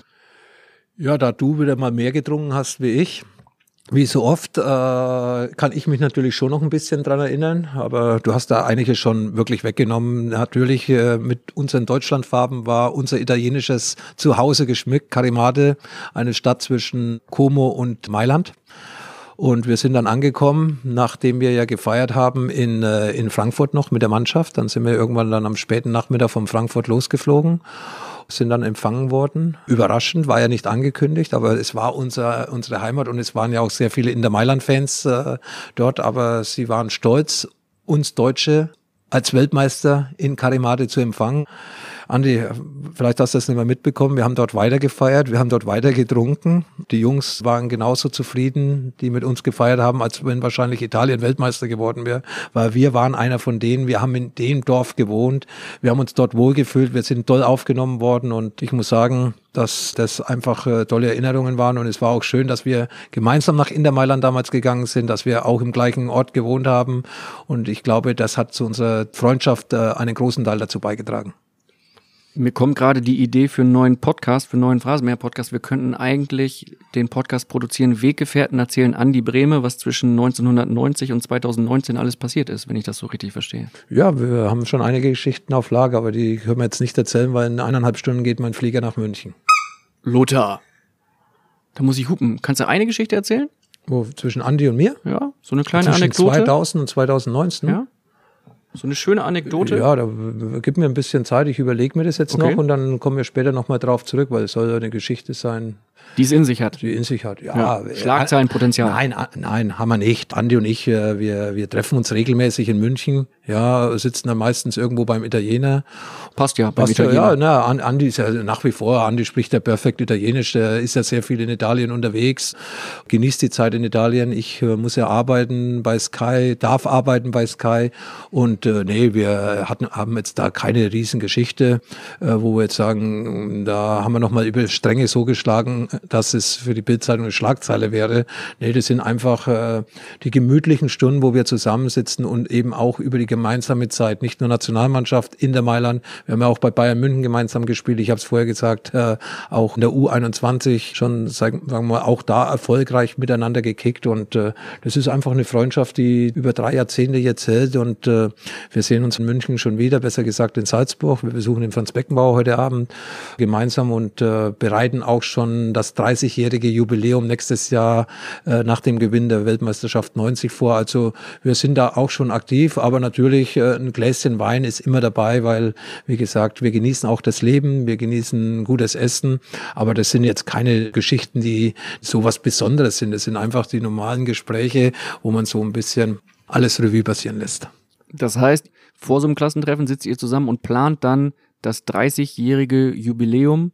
Ja, da du wieder mal mehr getrunken hast wie ich, wie so oft, äh, kann ich mich natürlich schon noch ein bisschen dran erinnern, aber du hast da einiges schon wirklich weggenommen. Natürlich äh, mit unseren Deutschlandfarben war unser italienisches Zuhause geschmückt, Karimate, eine Stadt zwischen Como und Mailand. Und wir sind dann angekommen, nachdem wir ja gefeiert haben in, äh, in Frankfurt noch mit der Mannschaft. Dann sind wir irgendwann dann am späten Nachmittag von Frankfurt losgeflogen, sind dann empfangen worden. Überraschend, war ja nicht angekündigt, aber es war unser, unsere Heimat und es waren ja auch sehr viele Inter Mailand-Fans äh, dort, aber sie waren stolz, uns Deutsche als Weltmeister in Karimate zu empfangen. Andi, vielleicht hast du das nicht mehr mitbekommen, wir haben dort weiter gefeiert, wir haben dort weiter getrunken. Die Jungs waren genauso zufrieden, die mit uns gefeiert haben, als wenn wahrscheinlich Italien Weltmeister geworden wäre, weil wir waren einer von denen, wir haben in dem Dorf gewohnt, wir haben uns dort wohlgefühlt, wir sind toll aufgenommen worden und ich muss sagen, dass das einfach äh, tolle Erinnerungen waren und es war auch schön, dass wir gemeinsam nach Inter Mailand damals gegangen sind, dass wir auch im gleichen Ort gewohnt haben und ich glaube, das hat zu unserer Freundschaft äh, einen großen Teil dazu beigetragen. Mir kommt gerade die Idee für einen neuen Podcast, für einen neuen Phrasenmäher-Podcast. Wir könnten eigentlich den Podcast produzieren, Weggefährten erzählen Andi Brehme, was zwischen neunzehnhundertneunzig und zweitausendneunzehn alles passiert ist, wenn ich das so richtig verstehe. Ja, wir haben schon einige Geschichten auf Lager, aber die können wir jetzt nicht erzählen, weil in eineinhalb Stunden geht mein Flieger nach München. Lothar, da muss ich hupen. Kannst du eine Geschichte erzählen? Wo, zwischen Andi und mir? Ja, so eine kleine zwischen Anekdote. zweitausend und zweitausendneunzehn? Ja. So eine schöne Anekdote. Ja, da gib mir ein bisschen Zeit, ich überlege mir das jetzt okay. noch und dann kommen wir später nochmal drauf zurück, weil es soll ja eine Geschichte sein, die es in sich hat. Die in sich hat, ja. ja. Schlagzeilenpotenzial. Nein, nein, haben wir nicht. Andi und ich, wir, wir treffen uns regelmäßig in München, ja, sitzen dann meistens irgendwo beim Italiener. Passt ja, beim Passt Italiener. Ja, na, Andi ist ja nach wie vor, Andi spricht ja perfekt Italienisch, der ist ja sehr viel in Italien unterwegs, genießt die Zeit in Italien. Ich äh, muss ja arbeiten bei Sky, darf arbeiten bei Sky und äh, nee, wir hatten, haben jetzt da keine Riesengeschichte, äh, wo wir jetzt sagen, da haben wir nochmal über Stränge so geschlagen, dass es für die Bild-Zeitung eine Schlagzeile wäre. Nee, das sind einfach äh, die gemütlichen Stunden, wo wir zusammensitzen und eben auch über die gemeinsame Zeit, nicht nur Nationalmannschaft, Inter Mailand, wir haben ja auch bei Bayern München gemeinsam gespielt, ich habe es vorher gesagt, äh, auch in der U einundzwanzig schon, sagen wir mal, auch da erfolgreich miteinander gekickt und äh, das ist einfach eine Freundschaft, die über drei Jahrzehnte jetzt hält und äh, wir sehen uns in München schon wieder, besser gesagt in Salzburg, wir besuchen den Franz Beckenbauer heute Abend gemeinsam und äh, bereiten auch schon das dreißigjährige Jubiläum nächstes Jahr äh, nach dem Gewinn der Weltmeisterschaft neunzig vor. Also wir sind da auch schon aktiv, aber natürlich äh, ein Gläschen Wein ist immer dabei, weil, wie gesagt, wir genießen auch das Leben, wir genießen gutes Essen, aber das sind jetzt keine Geschichten, die so was Besonderes sind. Das sind einfach die normalen Gespräche, wo man so ein bisschen alles Revue passieren lässt. Das heißt, vor so einem Klassentreffen sitzt ihr zusammen und plant dann das dreißigjährige Jubiläum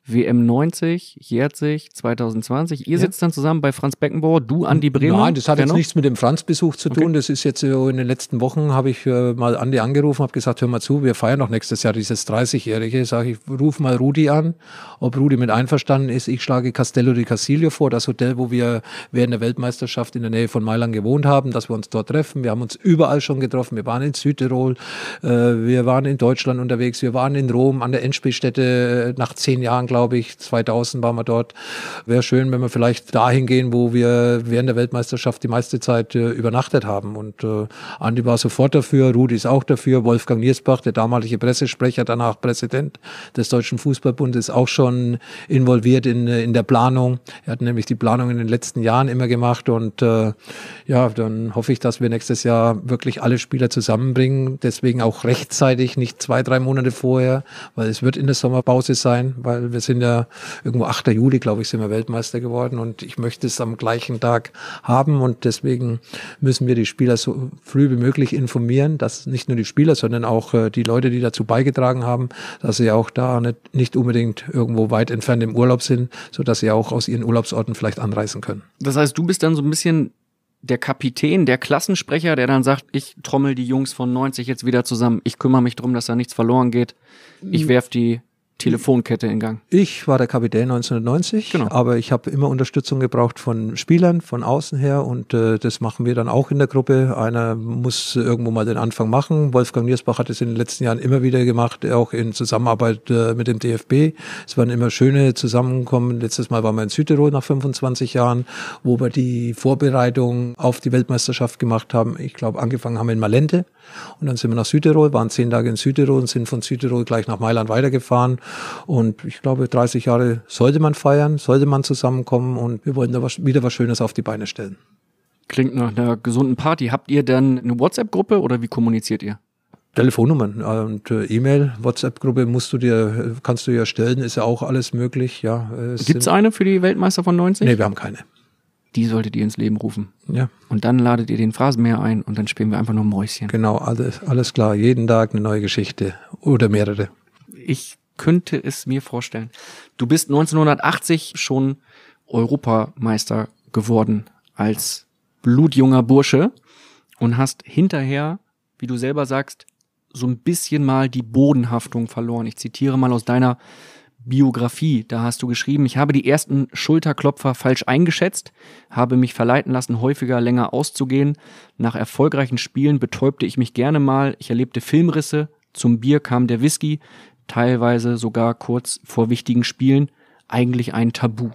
W M neunzig, jährt sich, zwanzig zwanzig. Ihr Ja. sitzt dann zusammen bei Franz Beckenbauer, du, Andi Bremer. Nein, das hat Wer jetzt noch? nichts mit dem Franz-Besuch zu tun. Okay. Das ist jetzt so in den letzten Wochen, habe ich äh, mal Andi angerufen, habe gesagt, hör mal zu, wir feiern noch nächstes Jahr dieses dreißigjährige. Sag ich, ruf mal Rudi an, ob Rudi mit einverstanden ist. Ich schlage Castello di Casilio vor, das Hotel, wo wir während der Weltmeisterschaft in der Nähe von Mailand gewohnt haben, dass wir uns dort treffen. Wir haben uns überall schon getroffen. Wir waren in Südtirol, äh, wir waren in Deutschland unterwegs, wir waren in Rom an der Endspielstätte äh, nach zehn Jahren, glaube ich, zweitausend waren wir dort. Wäre schön, wenn wir vielleicht dahin gehen, wo wir während der Weltmeisterschaft die meiste Zeit äh, übernachtet haben. Und äh, Andi war sofort dafür, Rudi ist auch dafür, Wolfgang Niersbach, der damalige Pressesprecher, danach Präsident des Deutschen Fußballbundes, auch schon involviert in, in der Planung. Er hat nämlich die Planung in den letzten Jahren immer gemacht und äh, ja, dann hoffe ich, dass wir nächstes Jahr wirklich alle Spieler zusammenbringen. Deswegen auch rechtzeitig, nicht zwei, drei Monate vorher, weil es wird in der Sommerpause sein, weil wir sind ja irgendwo achter Juli, glaube ich, sind wir Weltmeister geworden und ich möchte es am gleichen Tag haben und deswegen müssen wir die Spieler so früh wie möglich informieren, dass nicht nur die Spieler, sondern auch äh, die Leute, die dazu beigetragen haben, dass sie auch da nicht, nicht unbedingt irgendwo weit entfernt im Urlaub sind, sodass sie auch aus ihren Urlaubsorten vielleicht anreisen können. Das heißt, du bist dann so ein bisschen der Kapitän, der Klassensprecher, der dann sagt, ich trommel die Jungs von neunzig jetzt wieder zusammen, ich kümmere mich darum, dass da nichts verloren geht, ich werf die Telefonkette in Gang. Ich war der Kapitän neunzehnhundertneunzig, Genau. aber ich habe immer Unterstützung gebraucht von Spielern, von außen her und äh, das machen wir dann auch in der Gruppe. Einer muss irgendwo mal den Anfang machen. Wolfgang Niersbach hat es in den letzten Jahren immer wieder gemacht, auch in Zusammenarbeit äh, mit dem D F B. Es waren immer schöne Zusammenkommen. Letztes Mal waren wir in Südtirol nach fünfundzwanzig Jahren, wo wir die Vorbereitung auf die Weltmeisterschaft gemacht haben. Ich glaube, angefangen haben wir in Malente und dann sind wir nach Südtirol, waren zehn Tage in Südtirol und sind von Südtirol gleich nach Mailand weitergefahren. Und ich glaube, dreißig Jahre sollte man feiern, sollte man zusammenkommen und wir wollten da was, wieder was Schönes auf die Beine stellen. Klingt nach einer gesunden Party. Habt ihr dann eine WhatsApp-Gruppe oder wie kommuniziert ihr? Telefonnummern und äh, E-Mail, WhatsApp-Gruppe musst du dir, kannst du ja stellen, ist ja auch alles möglich. Ja, Gibt es eine für die Weltmeister von neunzig? Nee, wir haben keine. Die solltet ihr ins Leben rufen. Ja, Und dann ladet ihr den Phrasenmäher ein und dann spielen wir einfach nur Mäuschen. genau, alles, alles klar. Jeden Tag eine neue Geschichte oder mehrere. Ich könnte es mir vorstellen. Du bist neunzehnhundertachtzig schon Europameister geworden als blutjunger Bursche und hast hinterher, wie du selber sagst, so ein bisschen mal die Bodenhaftung verloren. Ich zitiere mal aus deiner Biografie. Da hast du geschrieben, ich habe die ersten Schulterklopfer falsch eingeschätzt, habe mich verleiten lassen, häufiger länger auszugehen. Nach erfolgreichen Spielen betäubte ich mich gerne mal. Ich erlebte Filmrisse. Zum Bier kam der Whisky. Teilweise sogar kurz vor wichtigen Spielen, eigentlich ein Tabu.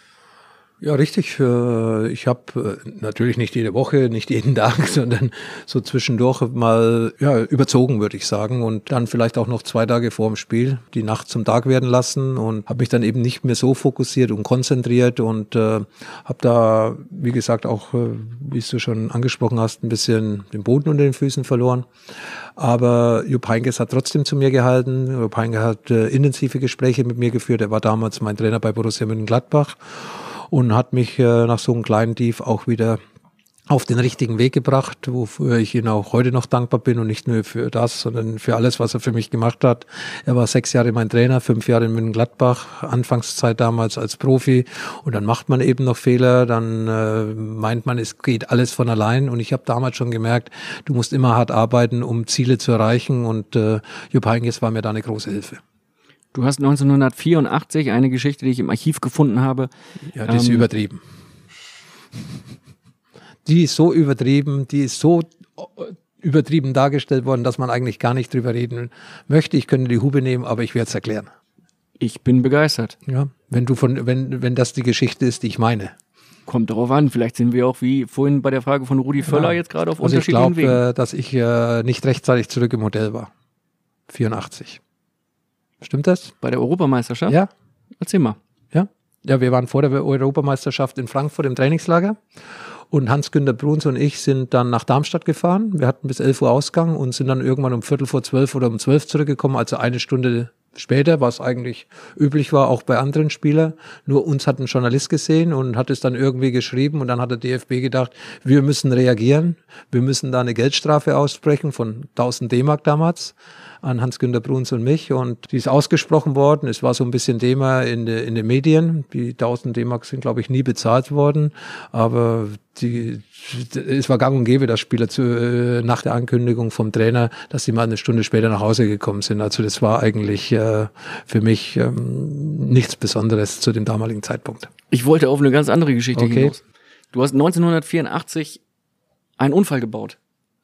Ja, richtig. Ich habe natürlich nicht jede Woche, nicht jeden Tag, sondern so zwischendurch mal ja, überzogen, würde ich sagen. Und dann vielleicht auch noch zwei Tage vor dem Spiel die Nacht zum Tag werden lassen und habe mich dann eben nicht mehr so fokussiert und konzentriert und äh, habe da, wie gesagt, auch, äh, wie du schon angesprochen hast, ein bisschen den Boden unter den Füßen verloren. Aber Jupp Heynckes hat trotzdem zu mir gehalten. Jupp Heynckes hat äh, intensive Gespräche mit mir geführt. Er war damals mein Trainer bei Borussia Mönchengladbach und hat mich äh, nach so einem kleinen Tief auch wieder auf den richtigen Weg gebracht, wofür ich ihm auch heute noch dankbar bin und nicht nur für das, sondern für alles, was er für mich gemacht hat. Er war sechs Jahre mein Trainer, fünf Jahre in Mönchengladbach, Anfangszeit damals als Profi und dann macht man eben noch Fehler, dann äh, meint man, es geht alles von allein und ich habe damals schon gemerkt, du musst immer hart arbeiten, um Ziele zu erreichen und äh, Jupp Heynckes war mir da eine große Hilfe. Du hast neunzehnhundertvierundachtzig eine Geschichte, die ich im Archiv gefunden habe. Ja, die ist Ähm, übertrieben. Die ist so übertrieben, die ist so übertrieben dargestellt worden, dass man eigentlich gar nicht drüber reden möchte. Ich könnte die Hube nehmen, aber ich werde es erklären. Ich bin begeistert. Ja, wenn du von, wenn, wenn das die Geschichte ist, die ich meine. Kommt darauf an. Vielleicht sind wir auch wie vorhin bei der Frage von Rudi Völler Ja. jetzt gerade auf Also ich unterschiedlichen Wegen. glaube, äh, dass ich äh, nicht rechtzeitig zurück im Hotel war. vierundachtzig. Stimmt das? Bei der Europameisterschaft? Ja. Erzähl mal. Ja. Ja, wir waren vor der Europameisterschaft in Frankfurt im Trainingslager. Und Hans-Günter Bruns und ich sind dann nach Darmstadt gefahren. Wir hatten bis elf Uhr Ausgang und sind dann irgendwann um Viertel vor zwölf oder um zwölf zurückgekommen, also eine Stunde später, was eigentlich üblich war, auch bei anderen Spielern. Nur uns hat ein Journalist gesehen und hat es dann irgendwie geschrieben und dann hat der D F B gedacht, wir müssen reagieren, wir müssen da eine Geldstrafe aussprechen von tausend D-Mark damals an Hans-Günter Bruns und mich und die ist ausgesprochen worden. Es war so ein bisschen Thema in, de, in den Medien. Die tausend D-Mark sind, glaube ich, nie bezahlt worden, aber die, es war gang und gäbe, dass Spieler zu, äh, nach der Ankündigung vom Trainer, dass sie mal eine Stunde später nach Hause gekommen sind. Also das war eigentlich äh, für mich ähm, nichts Besonderes zu dem damaligen Zeitpunkt. Ich wollte auf eine ganz andere Geschichte okay. hinaus. Du hast neunzehnhundertvierundachtzig einen Unfall gebaut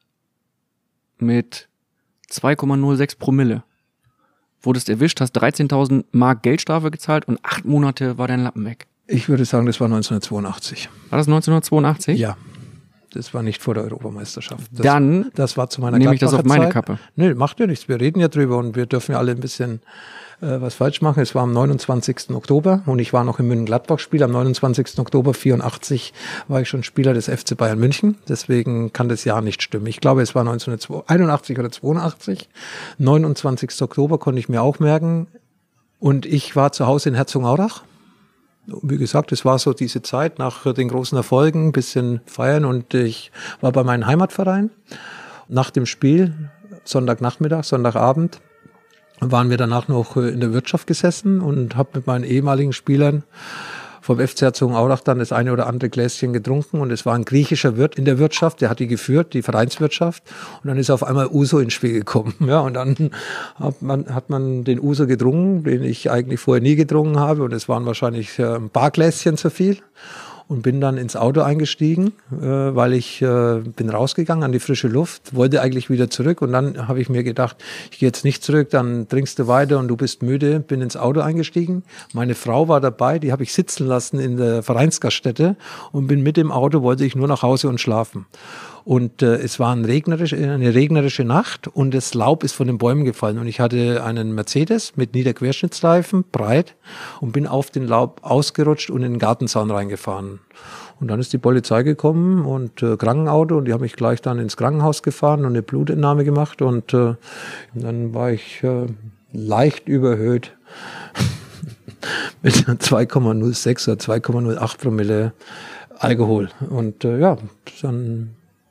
mit zwei Komma null sechs Promille. Wurdest erwischt, hast dreizehntausend Mark Geldstrafe gezahlt und acht Monate war dein Lappen weg. Ich würde sagen, das war neunzehnhundertzweiundachtzig. War das neunzehnhundertzweiundachtzig? Ja. Das war nicht vor der Europameisterschaft. Das, Dann das war zu meiner nehme ich das auf meine Zeit. Kappe. Nö, macht ja nichts. Wir reden ja drüber und wir dürfen ja alle ein bisschen äh, was falsch machen. Es war am neunundzwanzigsten Oktober und ich war noch im München-Gladbach-Spiel. Am neunundzwanzigsten Oktober vierundachtzig war ich schon Spieler des F C Bayern München. Deswegen kann das Jahr nicht stimmen. Ich glaube, es war neunzehnhunderteinundachtzig oder zweiundachtzig. neunundzwanzigsten Oktober konnte ich mir auch merken. Und ich war zu Hause in Herzogenaurach. Wie gesagt, es war so diese Zeit nach den großen Erfolgen, ein bisschen feiern und ich war bei meinem Heimatverein. Nach dem Spiel, Sonntagnachmittag, Sonntagabend, waren wir danach noch in der Wirtschaft gesessen und habe mit meinen ehemaligen Spielern vom F C Herzogenaurach dann das eine oder andere Gläschen getrunken und es war ein griechischer Wirt in der Wirtschaft, der hat die geführt, die Vereinswirtschaft und dann ist auf einmal Uso ins Spiel gekommen. Ja, und dann hat man, hat man den Uso getrunken, den ich eigentlich vorher nie getrunken habe und es waren wahrscheinlich ein paar Gläschen zu viel. Und bin dann ins Auto eingestiegen, äh, weil ich äh, bin rausgegangen an die frische Luft, wollte eigentlich wieder zurück und dann habe ich mir gedacht, ich gehe jetzt nicht zurück, dann trinkst du weiter und du bist müde, bin ins Auto eingestiegen. Meine Frau war dabei, die habe ich sitzen lassen in der Vereinsgaststätte und bin mit dem Auto, wollte ich nur nach Hause und schlafen. Und äh, es war ein regnerisch, eine regnerische Nacht und das Laub ist von den Bäumen gefallen. Und ich hatte einen Mercedes mit Niederquerschnittsreifen, breit, und bin auf den Laub ausgerutscht und in den Gartenzaun reingefahren. Und dann ist die Polizei gekommen und äh, Krankenauto und die haben mich gleich dann ins Krankenhaus gefahren und eine Blutentnahme gemacht. Und äh, dann war ich äh, leicht überhöht mit zwei Komma null sechs oder zwei Komma null acht Promille Alkohol. Und äh, ja, dann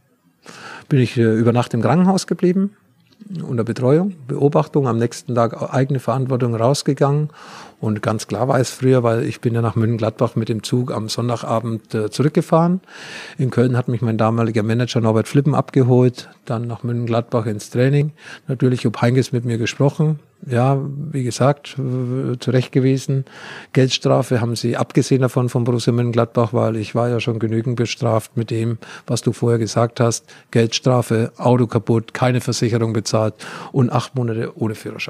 bin ich äh, über Nacht im Krankenhaus geblieben, unter Betreuung, Beobachtung, am nächsten Tag eigene Verantwortung rausgegangen und ganz klar war es früher, weil ich bin ja nach München-Gladbach mit dem Zug am Sonntagabend äh, zurückgefahren. In Köln hat mich mein damaliger Manager Norbert Flippen abgeholt, dann nach München-Gladbach ins Training. Natürlich Jupp Heynckes mit mir gesprochen. Ja, wie gesagt, äh, zurecht gewesen. Geldstrafe haben sie abgesehen davon von Borussia Mönchengladbach, weil ich war ja schon genügend bestraft mit dem, was du vorher gesagt hast. Geldstrafe, Auto kaputt, keine Versicherung bezahlt und acht Monate ohne Führerschein.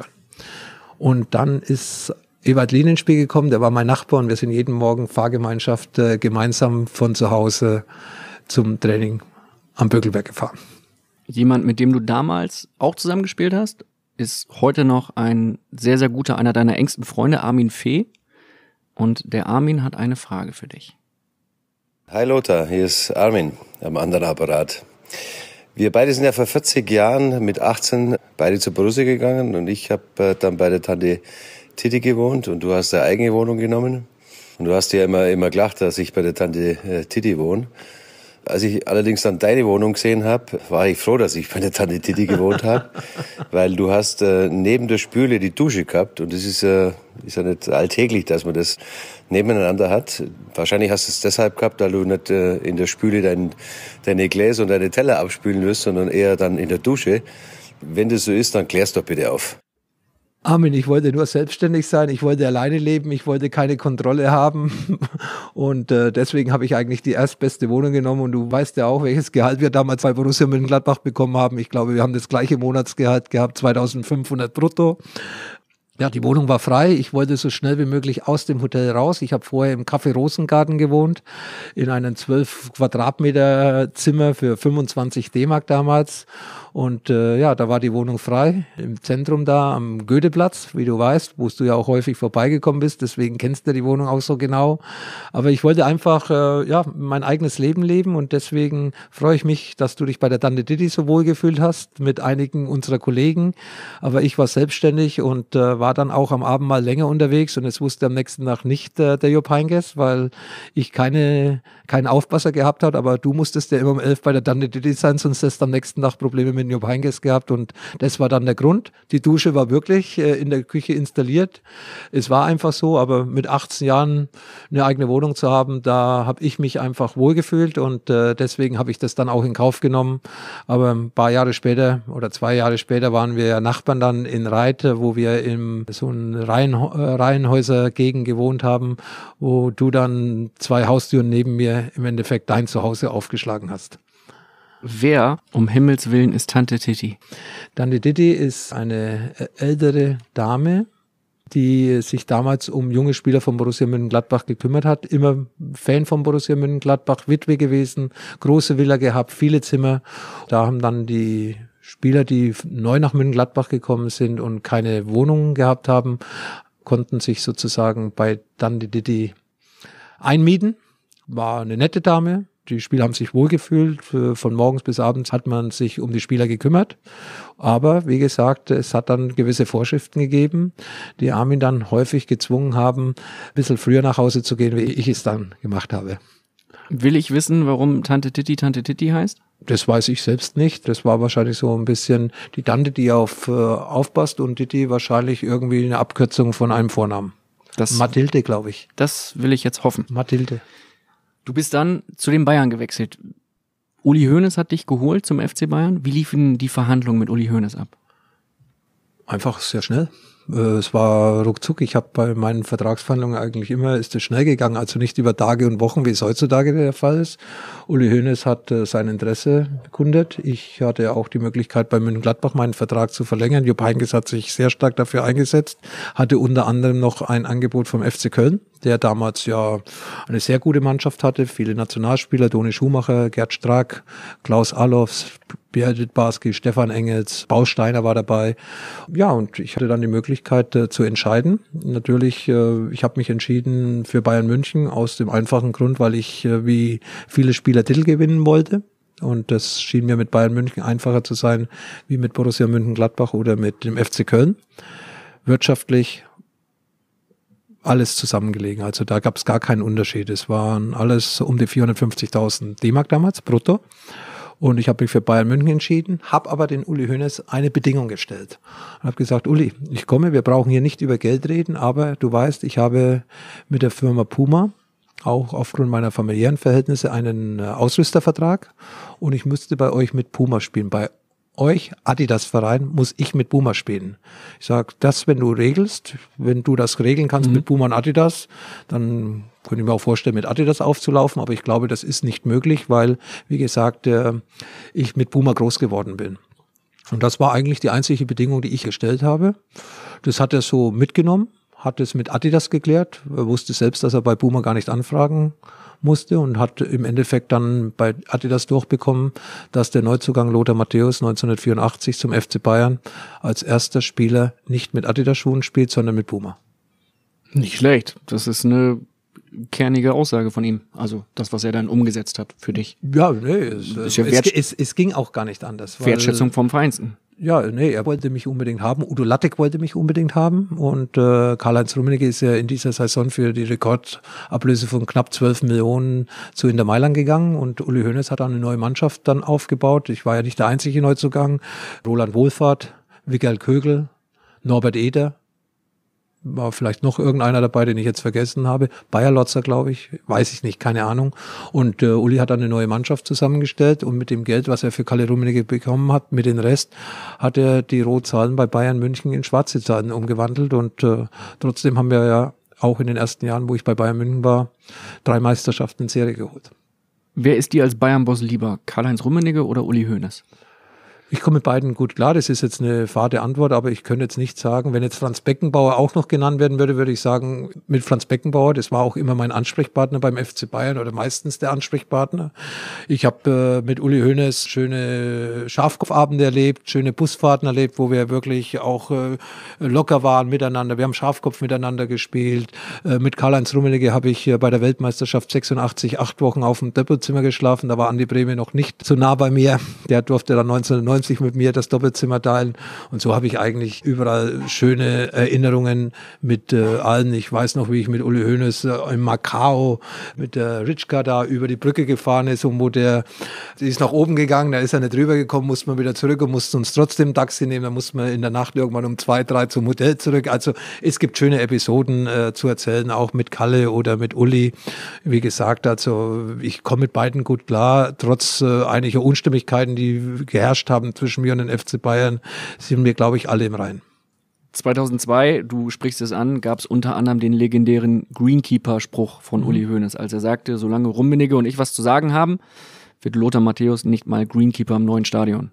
Und dann ist Ewald Lien ins Spiel gekommen, der war mein Nachbar und wir sind jeden Morgen Fahrgemeinschaft äh, gemeinsam von zu Hause zum Training am Bökelberg gefahren. Jemand, mit dem du damals auch zusammengespielt hast, ist heute noch ein sehr, sehr guter, einer deiner engsten Freunde, Armin Fee. Und der Armin hat eine Frage für dich. Hi Lothar, hier ist Armin am anderen Apparat. Wir beide sind ja vor vierzig Jahren mit achtzehn beide zu Borussia gegangen und ich habe äh, dann bei der Tante Titi gewohnt und du hast eine eigene Wohnung genommen. Und du hast ja immer, immer gelacht, dass ich bei der Tante äh, Titi wohne. Als ich allerdings dann deine Wohnung gesehen habe, war ich froh, dass ich bei der Tante Titi gewohnt habe, weil du hast äh, neben der Spüle die Dusche gehabt und das ist, äh, ist ja nicht alltäglich, dass man das nebeneinander hat. Wahrscheinlich hast du es deshalb gehabt, weil du nicht äh, in der Spüle dein, deine Gläser und deine Teller abspülen wirst, sondern eher dann in der Dusche. Wenn das so ist, dann klärst doch bitte auf. Armin, ich wollte nur selbstständig sein, ich wollte alleine leben, ich wollte keine Kontrolle haben und äh, deswegen habe ich eigentlich die erstbeste Wohnung genommen und du weißt ja auch, welches Gehalt wir damals bei Borussia Mönchengladbach bekommen haben. Ich glaube, wir haben das gleiche Monatsgehalt gehabt, zweitausendfünfhundert brutto. Ja, die Wohnung war frei. Ich wollte so schnell wie möglich aus dem Hotel raus. Ich habe vorher im Café Rosengarten gewohnt, in einem zwölf Quadratmeter Zimmer für fünfundzwanzig D-Mark damals. Und äh, ja, da war die Wohnung frei, im Zentrum da am Goetheplatz, wie du weißt, wo du ja auch häufig vorbeigekommen bist, deswegen kennst du die Wohnung auch so genau. Aber ich wollte einfach äh, ja mein eigenes Leben leben und deswegen freue ich mich, dass du dich bei der Tante Diddy so wohl gefühlt hast mit einigen unserer Kollegen. Aber ich war selbstständig und äh, war dann auch am Abend mal länger unterwegs und es wusste am nächsten Tag nicht äh, der Jupp Heynckes, weil ich keine keinen Aufpasser gehabt habe, aber du musstest ja immer um elf bei der Tante Diddy sein, sonst hast du am nächsten Tag Probleme mit Jupp Heynckes gehabt und das war dann der Grund. Die Dusche war wirklich äh, in der Küche installiert. Es war einfach so, aber mit achtzehn Jahren eine eigene Wohnung zu haben, da habe ich mich einfach wohlgefühlt und äh, deswegen habe ich das dann auch in Kauf genommen. Aber ein paar Jahre später oder zwei Jahre später waren wir ja Nachbarn dann in Reit, wo wir in so einer Reihen, äh, Reihenhäuser-Gegend gewohnt haben, wo du dann zwei Haustüren neben mir im Endeffekt dein Zuhause aufgeschlagen hast. Wer um Himmels Willen ist Tante Titti? Tante Titti ist eine ältere Dame, die sich damals um junge Spieler von Borussia Mönchengladbach gekümmert hat. Immer Fan von Borussia Mönchengladbach, Witwe gewesen, große Villa gehabt, viele Zimmer. Da haben dann die Spieler, die neu nach Mönchengladbach gekommen sind und keine Wohnungen gehabt haben, konnten sich sozusagen bei Tante Titti einmieten. War eine nette Dame. Die Spieler haben sich wohlgefühlt. Von morgens bis abends hat man sich um die Spieler gekümmert. Aber wie gesagt, es hat dann gewisse Vorschriften gegeben, die Armin dann häufig gezwungen haben, ein bisschen früher nach Hause zu gehen, wie ich es dann gemacht habe. Will ich wissen, warum Tante Titti Tante Titti heißt? Das weiß ich selbst nicht. Das war wahrscheinlich so ein bisschen die Tante, die auf äh, aufpasst und Titti wahrscheinlich irgendwie eine Abkürzung von einem Vornamen. Das, Mathilde, glaube ich. Das will ich jetzt hoffen. Mathilde. Du bist dann zu den Bayern gewechselt. Uli Hoeneß hat dich geholt zum F C Bayern. Wie liefen die Verhandlungen mit Uli Hoeneß ab? Einfach sehr schnell. Es war ruckzuck. Ich habe bei meinen Vertragsverhandlungen eigentlich immer, ist es schnell gegangen, also nicht über Tage und Wochen, wie es heutzutage der Fall ist. Uli Hoeneß hat äh, sein Interesse bekundet. Ich hatte auch die Möglichkeit, bei Mönchengladbach meinen Vertrag zu verlängern. Jupp Heynckes hat sich sehr stark dafür eingesetzt, hatte unter anderem noch ein Angebot vom F C Köln, der damals ja eine sehr gute Mannschaft hatte, viele Nationalspieler, Toni Schumacher, Gerd Strack, Klaus Allofs, Pierre Dittbarski, Stefan Engels, Bausteiner war dabei. Ja, und ich hatte dann die Möglichkeit äh, zu entscheiden. Natürlich, äh, ich habe mich entschieden für Bayern München aus dem einfachen Grund, weil ich äh, wie viele Spieler Titel gewinnen wollte. Und das schien mir mit Bayern München einfacher zu sein, wie mit Borussia Mönchengladbach oder mit dem F C Köln. Wirtschaftlich alles zusammengelegen. Also da gab es gar keinen Unterschied. Es waren alles um die vierhundertfünfzigtausend D-Mark damals, brutto. Und ich habe mich für Bayern München entschieden, habe aber den Uli Hoeneß eine Bedingung gestellt. Und habe gesagt, Uli, ich komme, wir brauchen hier nicht über Geld reden, aber du weißt, ich habe mit der Firma Puma auch aufgrund meiner familiären Verhältnisse einen Ausrüstervertrag und ich müsste bei euch mit Puma spielen. Bei euch, Adidas-Verein, muss ich mit Puma spielen. Ich sage, das, wenn du regelst, wenn du das regeln kannst mhm. mit Puma und Adidas, dann könnte ich mir auch vorstellen, mit Adidas aufzulaufen, aber ich glaube, das ist nicht möglich, weil, wie gesagt, äh, ich mit Puma groß geworden bin. Und das war eigentlich die einzige Bedingung, die ich gestellt habe. Das hat er so mitgenommen, hat es mit Adidas geklärt, er wusste selbst, dass er bei Puma gar nicht anfragen musste und hat im Endeffekt dann bei Adidas durchbekommen, dass der Neuzugang Lothar Matthäus neunzehnhundertvierundachtzig zum F C Bayern als erster Spieler nicht mit Adidas-Schuhen spielt, sondern mit Puma. Nicht schlecht. Das ist eine kernige Aussage von ihm. Also das, was er dann umgesetzt hat für dich. Ja, nee, es, ist ja es, es, es ging auch gar nicht anders. Weil, Wertschätzung vom Feinsten. Ja, nee, er wollte mich unbedingt haben. Udo Lattek wollte mich unbedingt haben. Und äh, Karl-Heinz Rummenigge ist ja in dieser Saison für die Rekordablöse von knapp zwölf Millionen zu Inter Mailand gegangen. Und Uli Hoeneß hat eine neue Mannschaft dann aufgebaut. Ich war ja nicht der einzige Neuzugang. Roland Wohlfahrt, Michael Kögel, Norbert Eder. War vielleicht noch irgendeiner dabei, den ich jetzt vergessen habe. Bayer Lotzer, glaube ich. Weiß ich nicht, keine Ahnung. Und äh, Uli hat dann eine neue Mannschaft zusammengestellt und mit dem Geld, was er für Kalle Rummenigge bekommen hat, mit dem Rest, hat er die Rotzahlen bei Bayern München in schwarze Zahlen umgewandelt. Und äh, trotzdem haben wir ja auch in den ersten Jahren, wo ich bei Bayern München war, drei Meisterschaften in Serie geholt. Wer ist dir als Bayern-Boss lieber? Karl-Heinz Rummenigge oder Uli Hoeneß? Ich komme mit beiden gut klar. Das ist jetzt eine fade Antwort, aber ich könnte jetzt nicht sagen, wenn jetzt Franz Beckenbauer auch noch genannt werden würde, würde ich sagen, mit Franz Beckenbauer, das war auch immer mein Ansprechpartner beim F C Bayern oder meistens der Ansprechpartner. Ich habe äh, mit Uli Hoeneß schöne Schafkopfabende erlebt, schöne Busfahrten erlebt, wo wir wirklich auch äh, locker waren miteinander. Wir haben Schafkopf miteinander gespielt. Äh, mit Karl-Heinz Rummenigge habe ich äh, bei der Weltmeisterschaft sechsundachtzig acht Wochen auf dem Doppelzimmer geschlafen. Da war Andi Brehme noch nicht so nah bei mir. Der durfte dann neunzehnhundertneunzig mit mir das Doppelzimmer teilen. Und so habe ich eigentlich überall schöne Erinnerungen mit äh, allen. Ich weiß noch, wie ich mit Uli Hoeneß äh, in Macau mit der Ritschka da über die Brücke gefahren ist und wo der, die ist nach oben gegangen, da ist er nicht rübergekommen, musste man wieder zurück und musste uns trotzdem Taxi nehmen. Da musste man in der Nacht irgendwann um zwei, drei zum Hotel zurück. Also es gibt schöne Episoden äh, zu erzählen, auch mit Kalle oder mit Uli. Wie gesagt, also ich komme mit beiden gut klar, trotz äh, einiger Unstimmigkeiten, die geherrscht haben zwischen mir und den F C Bayern, sind wir, glaube ich, alle im Reinen. zweitausendzwei, du sprichst es an, gab es unter anderem den legendären Greenkeeper-Spruch von mhm. Uli Hoeneß, als er sagte, solange Rummenigge und ich was zu sagen haben, wird Lothar Matthäus nicht mal Greenkeeper im neuen Stadion.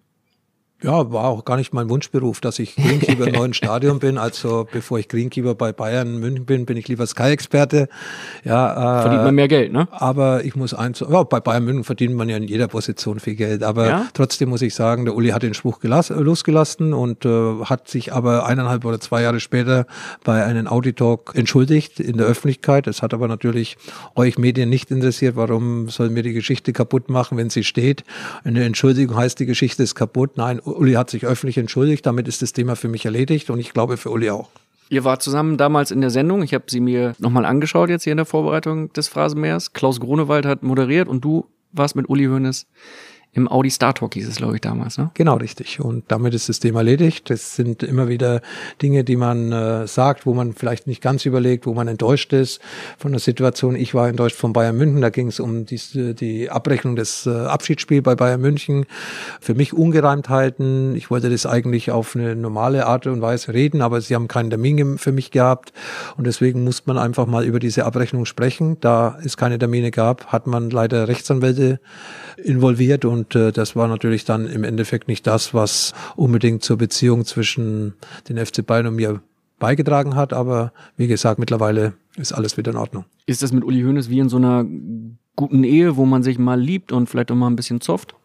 Ja, war auch gar nicht mein Wunschberuf, dass ich Greenkeeper im neuen Stadion bin. Also bevor ich Greenkeeper bei Bayern München bin, bin ich lieber Sky-Experte. Ja, äh, verdient man mehr Geld, ne? Aber ich muss eins, ja, bei Bayern München verdient man ja in jeder Position viel Geld. Aber ja? Trotzdem muss ich sagen, der Uli hat den Spruch gelass, losgelassen und äh, hat sich aber eineinhalb oder zwei Jahre später bei einem Audi-Talk entschuldigt in der Öffentlichkeit. Es hat aber natürlich euch Medien nicht interessiert. Warum soll mir die Geschichte kaputt machen, wenn sie steht? Eine Entschuldigung heißt, die Geschichte ist kaputt. Nein, Uli hat sich öffentlich entschuldigt, damit ist das Thema für mich erledigt und ich glaube für Uli auch. Ihr wart zusammen damals in der Sendung, ich habe sie mir nochmal angeschaut jetzt hier in der Vorbereitung des Phrasenmähers. Klaus Grunewald hat moderiert und du warst mit Uli Hoeneß im Audi Star Talk, hieß es, glaube ich, damals, ne? Genau, richtig. Und damit ist das Thema erledigt. Das sind immer wieder Dinge, die man äh, sagt, wo man vielleicht nicht ganz überlegt, wo man enttäuscht ist von der Situation. Ich war enttäuscht von Bayern München. Da ging es um die, die Abrechnung des äh, Abschiedsspiels bei Bayern München. Für mich Ungereimtheiten. Ich wollte das eigentlich auf eine normale Art und Weise reden, aber sie haben keinen Termin für mich gehabt. Und deswegen muss man einfach mal über diese Abrechnung sprechen. Da es keine Termine gab, hat man leider Rechtsanwälte involviert und äh, das war natürlich dann im Endeffekt nicht das, was unbedingt zur Beziehung zwischen den F C Bayern und mir beigetragen hat, aber wie gesagt, mittlerweile ist alles wieder in Ordnung. Ist das mit Uli Hoeneß wie in so einer guten Ehe, wo man sich mal liebt und vielleicht auch mal ein bisschen zofft?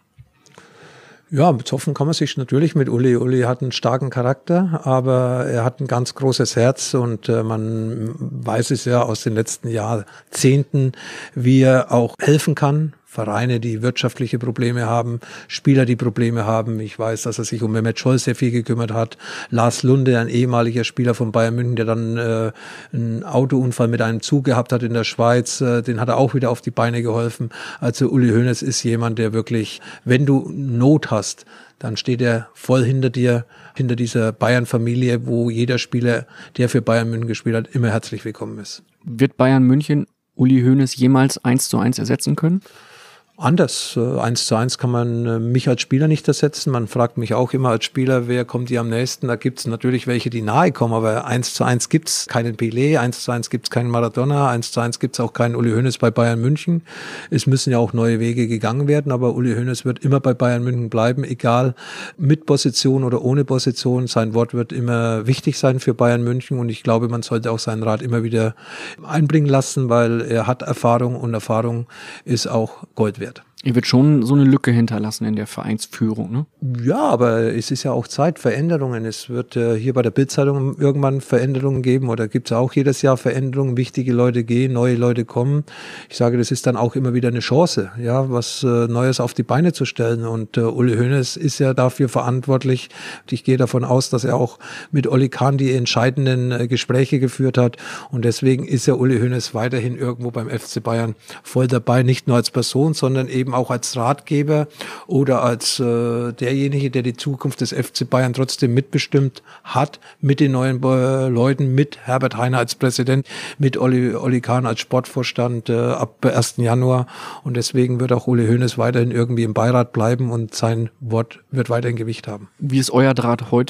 Ja, zoffen kann man sich natürlich mit Uli. Uli hat einen starken Charakter, aber er hat ein ganz großes Herz und äh, man weiß es ja aus den letzten Jahrzehnten, wie er auch helfen kann. Vereine, die wirtschaftliche Probleme haben, Spieler, die Probleme haben. Ich weiß, dass er sich um Mehmet Scholl sehr viel gekümmert hat. Lars Lunde, ein ehemaliger Spieler von Bayern München, der dann äh, einen Autounfall mit einem Zug gehabt hat in der Schweiz, äh, den hat er auch wieder auf die Beine geholfen. Also Uli Hoeneß ist jemand, der wirklich, wenn du Not hast, dann steht er voll hinter dir, hinter dieser Bayern-Familie, wo jeder Spieler, der für Bayern München gespielt hat, immer herzlich willkommen ist. Wird Bayern München Uli Hoeneß jemals eins zu eins ersetzen können? Anders. Eins zu eins kann man mich als Spieler nicht ersetzen. Man fragt mich auch immer als Spieler, wer kommt dir am nächsten? Da gibt es natürlich welche, die nahe kommen, aber eins zu eins gibt es keinen Pelé, eins zu eins gibt es keinen Maradona, eins zu eins gibt es auch keinen Uli Hoeneß bei Bayern München. Es müssen ja auch neue Wege gegangen werden, aber Uli Hoeneß wird immer bei Bayern München bleiben, egal mit Position oder ohne Position. Sein Wort wird immer wichtig sein für Bayern München und ich glaube, man sollte auch seinen Rat immer wieder einbringen lassen, weil er hat Erfahrung und Erfahrung ist auch Gold wert. Ihr wird schon so eine Lücke hinterlassen in der Vereinsführung, ne? Ja, aber es ist ja auch Zeit, Veränderungen. Es wird äh, hier bei der Bild-Zeitung irgendwann Veränderungen geben oder gibt es auch jedes Jahr Veränderungen. Wichtige Leute gehen, neue Leute kommen. Ich sage, das ist dann auch immer wieder eine Chance, ja, was äh, Neues auf die Beine zu stellen. Und äh, Uli Hoeneß ist ja dafür verantwortlich. Ich gehe davon aus, dass er auch mit Oli Kahn die entscheidenden äh, Gespräche geführt hat. Und deswegen ist ja Uli Hoeneß weiterhin irgendwo beim F C Bayern voll dabei, nicht nur als Person, sondern eben auch als Ratgeber oder als äh, derjenige, der die Zukunft des F C Bayern trotzdem mitbestimmt hat, mit den neuen äh, Leuten, mit Herbert Hainer als Präsident, mit Oli, Oli Kahn als Sportvorstand äh, ab ersten Januar. Und deswegen wird auch Uli Hoeneß weiterhin irgendwie im Beirat bleiben und sein Wort wird weiterhin Gewicht haben. Wie ist euer Draht heute?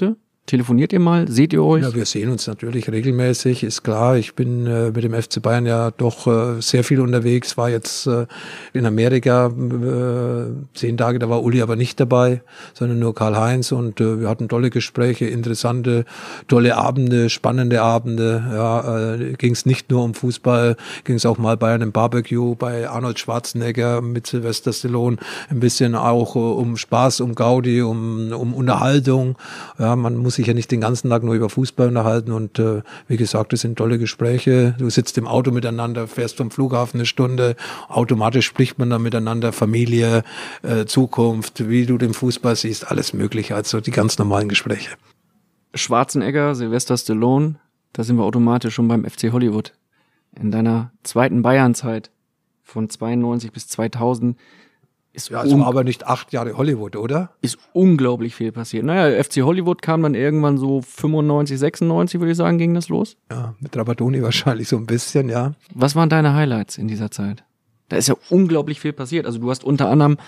Telefoniert ihr mal? Seht ihr euch? Ja, wir sehen uns natürlich regelmäßig, ist klar. Ich bin äh, mit dem F C Bayern ja doch äh, sehr viel unterwegs, war jetzt äh, in Amerika äh, zehn Tage, da war Uli aber nicht dabei, sondern nur Karl-Heinz und äh, wir hatten tolle Gespräche, interessante, tolle Abende, spannende Abende. Ja, äh, ging es nicht nur um Fußball, ging es auch mal bei einem Barbecue, bei Arnold Schwarzenegger mit Sylvester Stallone, ein bisschen auch äh, um Spaß, um Gaudi, um, um Unterhaltung. Ja, man muss sich ja nicht den ganzen Tag nur über Fußball unterhalten und äh, wie gesagt, das sind tolle Gespräche. Du sitzt im Auto miteinander, fährst vom Flughafen eine Stunde, automatisch spricht man dann miteinander, Familie, äh, Zukunft, wie du den Fußball siehst, alles mögliche, also die ganz normalen Gespräche. Schwarzenegger, Sylvester Stallone, da sind wir automatisch schon beim F C Hollywood. In deiner zweiten Bayern-Zeit von zweiundneunzig bis zweitausend ist, ja, also un- aber nicht acht Jahre Hollywood, oder? ist unglaublich viel passiert. Naja, F C Hollywood kam dann irgendwann so fünfundneunzig, sechsundneunzig, würde ich sagen, ging das los. Ja, mit Trapattoni wahrscheinlich so ein bisschen, ja. Was waren deine Highlights in dieser Zeit? Da ist ja unglaublich viel passiert. Also du hast unter anderem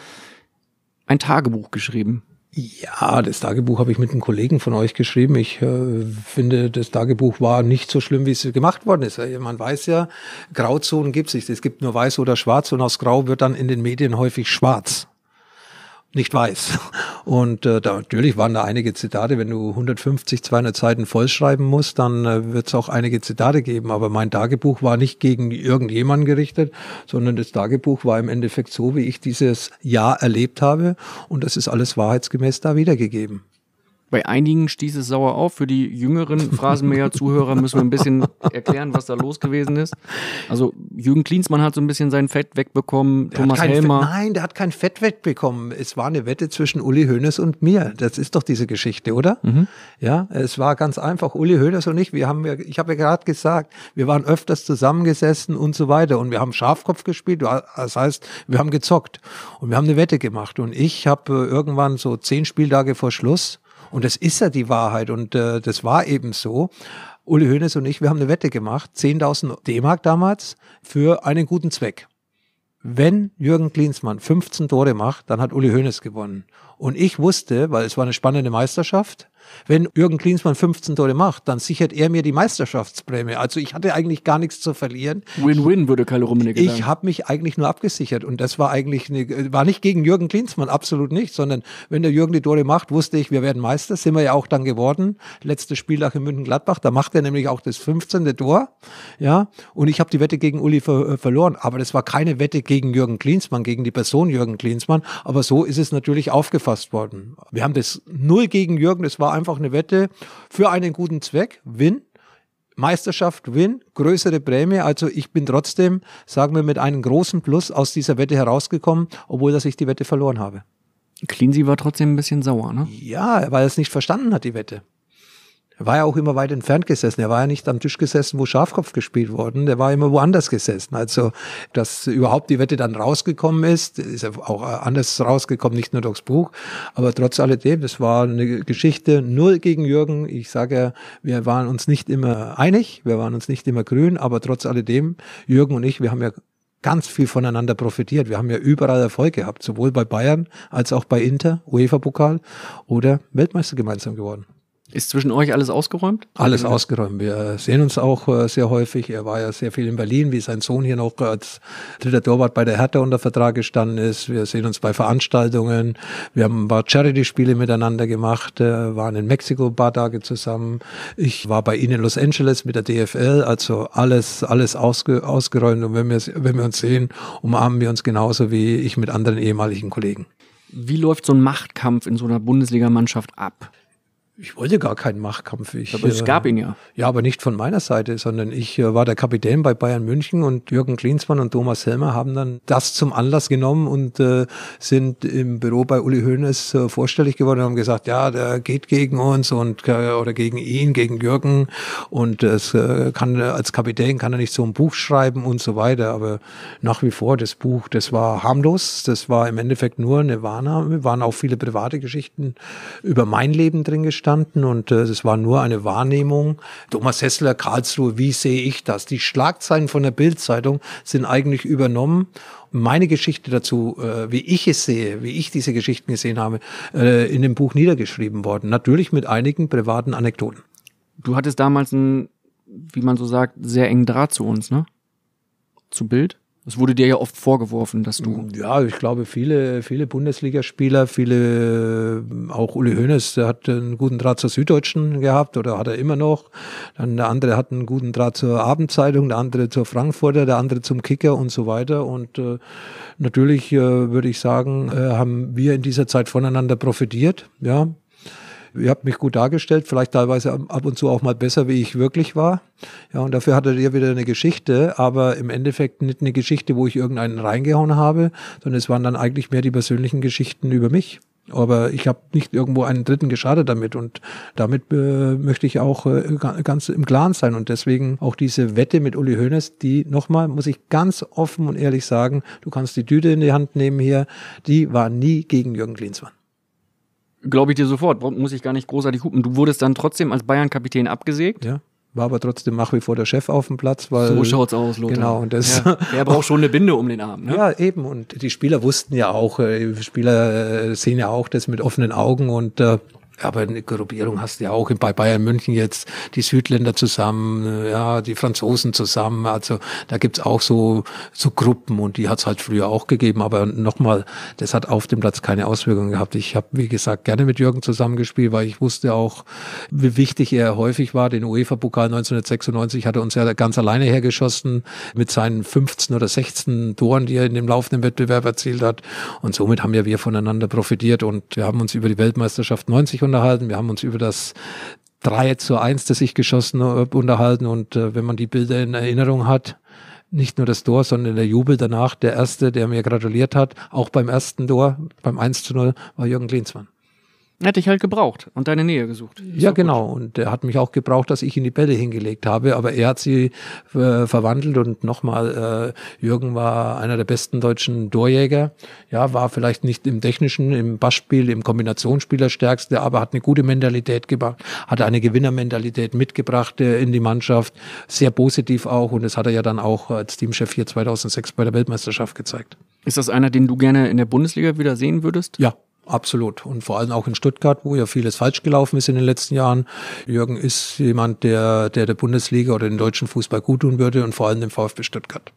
ein Tagebuch geschrieben. Ja, das Tagebuch habe ich mit einem Kollegen von euch geschrieben. Ich äh, finde, das Tagebuch war nicht so schlimm, wie es gemacht worden ist. Man weiß ja, Grauzonen gibt es nicht. Es gibt nur weiß oder schwarz und aus Grau wird dann in den Medien häufig schwarz, nicht weiß. Und äh, da, natürlich waren da einige Zitate. Wenn du hundertfünfzig, zweihundert Seiten vollschreiben musst, dann äh, wird es auch einige Zitate geben. Aber mein Tagebuch war nicht gegen irgendjemanden gerichtet, sondern das Tagebuch war im Endeffekt so, wie ich dieses Jahr erlebt habe. Und das ist alles wahrheitsgemäß da wiedergegeben. Bei einigen stieß es sauer auf. Für die jüngeren Phrasenmäher-Zuhörer müssen wir ein bisschen erklären, was da los gewesen ist. Also Jürgen Klinsmann hat so ein bisschen sein Fett wegbekommen, Der Thomas hat kein Helmer. Fett, nein, der hat kein Fett wegbekommen. Es war eine Wette zwischen Uli Hoeneß und mir. Das ist doch diese Geschichte, oder? Mhm. Ja, es war ganz einfach. Uli Hoeneß und ich, wir haben ja, ich habe ja gerade gesagt, wir waren öfters zusammengesessen und so weiter und wir haben Schafkopf gespielt. Das heißt, wir haben gezockt und wir haben eine Wette gemacht und ich habe äh, irgendwann so zehn Spieltage vor Schluss. Und das ist ja die Wahrheit und äh, das war eben so. Uli Hoeneß und ich, wir haben eine Wette gemacht, zehntausend D-Mark damals, für einen guten Zweck. Wenn Jürgen Klinsmann fünfzehn Tore macht, dann hat Uli Hoeneß gewonnen. Und ich wusste, weil es war eine spannende Meisterschaft, wenn Jürgen Klinsmann fünfzehn Tore macht, dann sichert er mir die Meisterschaftsprämie. Also ich hatte eigentlich gar nichts zu verlieren. Win-win, würde Karl Rummenigge sagen. Ich habe mich eigentlich nur abgesichert und das war eigentlich eine, war nicht gegen Jürgen Klinsmann, absolut nicht, sondern wenn der Jürgen die Tore macht, wusste ich, wir werden Meister, sind wir ja auch dann geworden. Letztes Spieltag in München-Gladbach, da macht er nämlich auch das fünfzehnte Tor, ja, und ich habe die Wette gegen Uli ver- verloren, aber das war keine Wette gegen Jürgen Klinsmann, gegen die Person Jürgen Klinsmann, aber so ist es natürlich aufgefasst worden. Wir haben das null gegen Jürgen, das war einfach eine Wette für einen guten Zweck, Win, Meisterschaft, Win, größere Prämie, also ich bin trotzdem, sagen wir, mit einem großen Plus aus dieser Wette herausgekommen, obwohl dass ich die Wette verloren habe. Cleansy war trotzdem ein bisschen sauer, ne? Ja, weil er es nicht verstanden hat, die Wette. Er war ja auch immer weit entfernt gesessen. Er war ja nicht am Tisch gesessen, wo Schafkopf gespielt worden. Der war immer woanders gesessen. Also, dass überhaupt die Wette dann rausgekommen ist, ist ja auch anders rausgekommen, nicht nur durchs Buch. Aber trotz alledem, das war eine Geschichte null gegen Jürgen. Ich sage ja, wir waren uns nicht immer einig, wir waren uns nicht immer grün, aber trotz alledem, Jürgen und ich, wir haben ja ganz viel voneinander profitiert. Wir haben ja überall Erfolg gehabt, sowohl bei Bayern als auch bei Inter, UEFA-Pokal oder Weltmeister gemeinsam geworden. Ist zwischen euch alles ausgeräumt? Alles ausgeräumt. Wir sehen uns auch äh, sehr häufig. Er war ja sehr viel in Berlin, wie sein Sohn hier noch als dritter Torwart bei der Hertha unter Vertrag gestanden ist. Wir sehen uns bei Veranstaltungen. Wir haben ein paar Charity-Spiele miteinander gemacht, äh, waren in Mexiko ein paar Tage zusammen. Ich war bei Ihnen in Los Angeles mit der D F L. Also alles, alles ausge, ausgeräumt. Und wenn wir, wenn wir uns sehen, umarmen wir uns genauso wie ich mit anderen ehemaligen Kollegen. Wie läuft so ein Machtkampf in so einer Bundesligamannschaft ab? Ich wollte gar keinen Machtkampf. Ich, aber es gab ihn ja. Ja, aber nicht von meiner Seite, sondern ich äh, war der Kapitän bei Bayern München und Jürgen Klinsmann und Thomas Helmer haben dann das zum Anlass genommen und äh, sind im Büro bei Uli Hoeneß äh, vorstellig geworden und haben gesagt, ja, der geht gegen uns und äh, oder gegen ihn, gegen Jürgen und es äh, kann als Kapitän kann er nicht so ein Buch schreiben und so weiter. Aber nach wie vor, das Buch, das war harmlos, das war im Endeffekt nur eine Wahrnahme, waren auch viele private Geschichten über mein Leben drin gestanden. gestanden und äh, es war nur eine Wahrnehmung. Thomas Hessler, Karlsruhe, wie sehe ich das? Die Schlagzeilen von der Bild-Zeitung sind eigentlich übernommen. Meine Geschichte dazu, äh, wie ich es sehe, wie ich diese Geschichten gesehen habe, äh, in dem Buch niedergeschrieben worden. Natürlich mit einigen privaten Anekdoten. Du hattest damals einen, wie man so sagt, sehr engen Draht zu uns, ne? Zu Bild? Es wurde dir ja oft vorgeworfen, dass du... Ja, ich glaube, viele viele Bundesligaspieler, viele, auch Uli Hoeneß, der hat einen guten Draht zur Süddeutschen gehabt oder hat er immer noch. Dann der andere hat einen guten Draht zur Abendzeitung, der andere zur Frankfurter, der andere zum Kicker und so weiter. Und äh, natürlich äh, würde ich sagen, äh, haben wir in dieser Zeit voneinander profitiert, ja. Ihr habt mich gut dargestellt, vielleicht teilweise ab und zu auch mal besser, wie ich wirklich war. Ja, und dafür hattet ihr wieder eine Geschichte, aber im Endeffekt nicht eine Geschichte, wo ich irgendeinen reingehauen habe, sondern es waren dann eigentlich mehr die persönlichen Geschichten über mich. Aber ich habe nicht irgendwo einen Dritten geschadet damit und damit äh, möchte ich auch äh, ganz im Klaren sein. Und deswegen auch diese Wette mit Uli Hoeneß, die nochmal, muss ich ganz offen und ehrlich sagen, du kannst die Tüte in die Hand nehmen hier, die war nie gegen Jürgen Klinsmann. Glaube ich dir sofort, muss ich gar nicht großartig hupen. Du wurdest dann trotzdem als Bayern-Kapitän abgesägt? Ja, war aber trotzdem nach wie vor der Chef auf dem Platz. Weil, so schaut's aus, Lothar. Genau, und das ja, der braucht schon eine Binde um den Arm, ne? Ja, eben. Und die Spieler wussten ja auch, die Spieler sehen ja auch das mit offenen Augen und äh, aber eine Gruppierung hast du ja auch bei Bayern München jetzt, die Südländer zusammen, ja, die Franzosen zusammen, also da gibt's auch so so Gruppen und die hat's halt früher auch gegeben, aber nochmal, das hat auf dem Platz keine Auswirkungen gehabt. Ich habe, wie gesagt, gerne mit Jürgen zusammengespielt, weil ich wusste auch, wie wichtig er häufig war. Den UEFA-Pokal neunzehnhundertsechsundneunzig hat er uns ja ganz alleine hergeschossen mit seinen fünfzehn oder sechzehn Toren, die er in dem laufenden Wettbewerb erzielt hat, und somit haben ja wir voneinander profitiert und wir haben uns über die Weltmeisterschaft neunzig unterhalten. Wir haben uns über das drei zu eins, das ich geschossen habe, unterhalten. Und äh, wenn man die Bilder in Erinnerung hat, nicht nur das Tor, sondern der Jubel danach, der Erste, der mir gratuliert hat, auch beim ersten Tor, beim eins zu null, war Jürgen Klinsmann. Hätte ich halt gebraucht und deine Nähe gesucht. Ist ja, genau. Gut. Und er hat mich auch gebraucht, dass ich ihm die Bälle hingelegt habe. Aber er hat sie äh, verwandelt. Und nochmal, äh, Jürgen war einer der besten deutschen Torjäger. Ja, war vielleicht nicht im technischen, im Passspiel, im Kombinationsspiel der Stärkste, aber hat eine gute Mentalität gebracht, hat eine Gewinnermentalität mitgebracht äh, in die Mannschaft. Sehr positiv auch. Und das hat er ja dann auch als Teamchef hier zweitausendsechs bei der Weltmeisterschaft gezeigt. Ist das einer, den du gerne in der Bundesliga wieder sehen würdest? Ja. Absolut. Und vor allem auch in Stuttgart, wo ja vieles falsch gelaufen ist in den letzten Jahren. Jürgen ist jemand, der der, der Bundesliga oder den deutschen Fußball gut tun würde und vor allem dem VfB Stuttgart.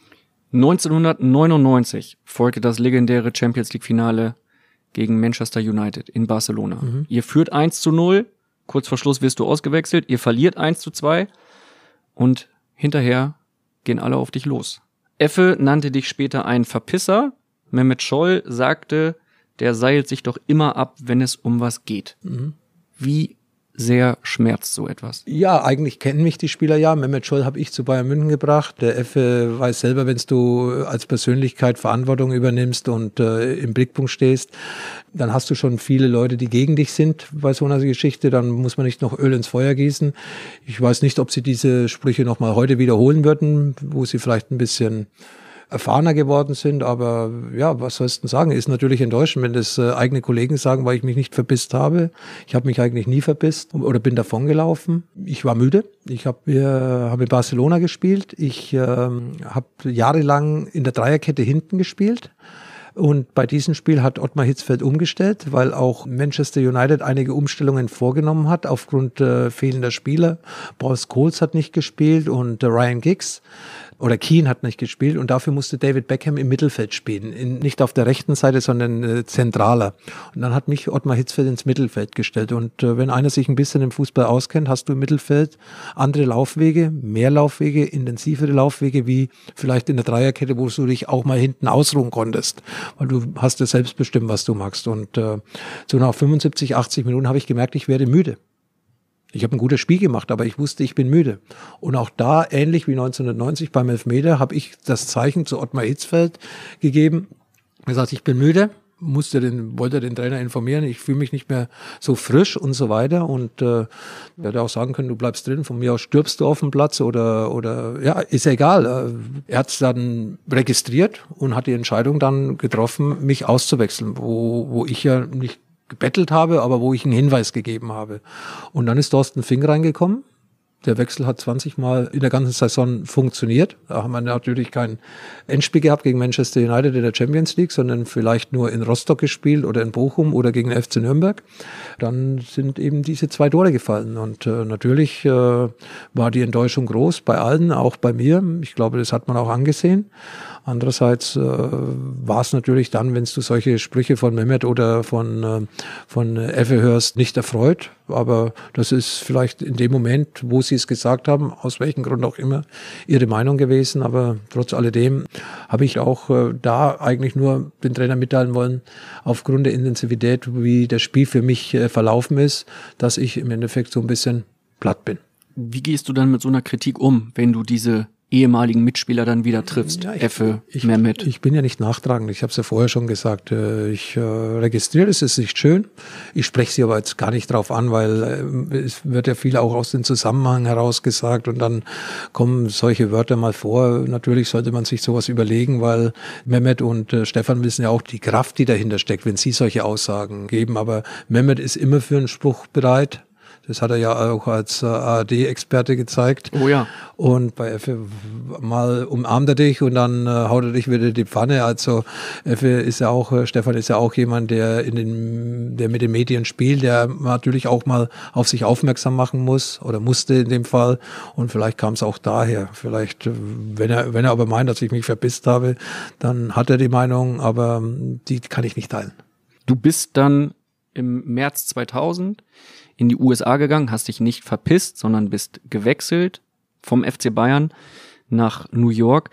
neunzehnhundertneunundneunzig folgte das legendäre Champions-League-Finale gegen Manchester United in Barcelona. Mhm. Ihr führt eins zu null, kurz vor Schluss wirst du ausgewechselt, ihr verliert eins zu zwei und hinterher gehen alle auf dich los. Effe nannte dich später einen Verpisser. Mehmet Scholl sagte, der seilt sich doch immer ab, wenn es um was geht. Mhm. Wie sehr schmerzt so etwas? Ja, eigentlich kennen mich die Spieler ja. Mehmet Scholl habe ich zu Bayern München gebracht. Der Effe weiß selber, wenn du als Persönlichkeit Verantwortung übernimmst und äh, im Blickpunkt stehst, dann hast du schon viele Leute, die gegen dich sind bei so einer Geschichte. Dann muss man nicht noch Öl ins Feuer gießen. Ich weiß nicht, ob sie diese Sprüche nochmal heute wiederholen würden, wo sie vielleicht ein bisschen erfahrener geworden sind, aber ja, was sollst du denn sagen? Ist natürlich enttäuschend, wenn das äh, eigene Kollegen sagen, weil ich mich nicht verpisst habe. Ich habe mich eigentlich nie verpisst oder bin davon gelaufen. Ich war müde. Ich habe äh, hab in Barcelona gespielt. Ich äh, habe jahrelang in der Dreierkette hinten gespielt. Und bei diesem Spiel hat Ottmar Hitzfeld umgestellt, weil auch Manchester United einige Umstellungen vorgenommen hat aufgrund äh, fehlender Spieler. Paul Scholes hat nicht gespielt und äh, Ryan Giggs. Oder Keane hat nicht gespielt und dafür musste David Beckham im Mittelfeld spielen. In, nicht auf der rechten Seite, sondern äh, zentraler. Und dann hat mich Ottmar Hitzfeld ins Mittelfeld gestellt. Und äh, wenn einer sich ein bisschen im Fußball auskennt, hast du im Mittelfeld andere Laufwege, mehr Laufwege, intensivere Laufwege, wie vielleicht in der Dreierkette, wo du dich auch mal hinten ausruhen konntest. Weil du hast ja selbst bestimmt, was du magst. Und äh, so nach fünfundsiebzig, achtzig Minuten habe ich gemerkt, ich werde müde. Ich habe ein gutes Spiel gemacht, aber ich wusste, ich bin müde. Und auch da, ähnlich wie neunzehnhundertneunzig beim Elfmeter, habe ich das Zeichen zu Ottmar Hitzfeld gegeben. Er sagt, ich bin müde, musste den, wollte den Trainer informieren, ich fühle mich nicht mehr so frisch und so weiter. Und äh, er hätte auch sagen können, du bleibst drin, von mir aus stirbst du auf dem Platz oder, oder ja, ist ja egal. Er hat es dann registriert und hat die Entscheidung dann getroffen, mich auszuwechseln, wo, wo ich ja nicht gebettelt habe, aber wo ich einen Hinweis gegeben habe. Und dann ist Thorsten Fink reingekommen. Der Wechsel hat zwanzig Mal in der ganzen Saison funktioniert. Da haben wir natürlich kein Endspiel gehabt gegen Manchester United in der Champions League, sondern vielleicht nur in Rostock gespielt oder in Bochum oder gegen den F C Nürnberg. Dann sind eben diese zwei Tore gefallen. Und äh, natürlich äh, war die Enttäuschung groß bei allen, auch bei mir. Ich glaube, das hat man auch angesehen. Andererseits äh, war es natürlich dann, wenn du solche Sprüche von Mehmet oder von, äh, von Effe hörst, nicht erfreut. Aber das ist vielleicht in dem Moment, wo sie es gesagt haben, aus welchem Grund auch immer, ihre Meinung gewesen. Aber trotz alledem habe ich auch äh, da eigentlich nur den Trainer mitteilen wollen, aufgrund der Intensivität, wie das Spiel für mich äh, verlaufen ist, dass ich im Endeffekt so ein bisschen platt bin. Wie gehst du dann mit so einer Kritik um, wenn du diese ehemaligen Mitspieler dann wieder triffst, ja, ich, Effe, ich, Mehmet? Ich bin ja nicht nachtragend, ich habe es ja vorher schon gesagt. Ich äh, registriere es, es ist nicht schön. Ich spreche sie aber jetzt gar nicht drauf an, weil äh, es wird ja viel auch aus dem Zusammenhang heraus gesagt und dann kommen solche Wörter mal vor. Natürlich sollte man sich sowas überlegen, weil Mehmet und äh, Stefan wissen ja auch die Kraft, die dahinter steckt, wenn sie solche Aussagen geben. Aber Mehmet ist immer für einen Spruch bereit. Das hat er ja auch als äh, A R D-Experte gezeigt. Oh ja. Und bei Effe mal umarmt er dich und dann äh, haut er dich wieder in die Pfanne. Also Effe ist ja auch, äh, Stefan ist ja auch jemand, der in den, der mit den Medien spielt, der natürlich auch mal auf sich aufmerksam machen muss oder musste in dem Fall. Und vielleicht kam es auch daher. Vielleicht, äh, wenn er, wenn er aber meint, dass ich mich verpisst habe, dann hat er die Meinung, aber die kann ich nicht teilen. Du bist dann im März zweitausend in die U S A gegangen, hast dich nicht verpisst, sondern bist gewechselt vom F C Bayern nach New York.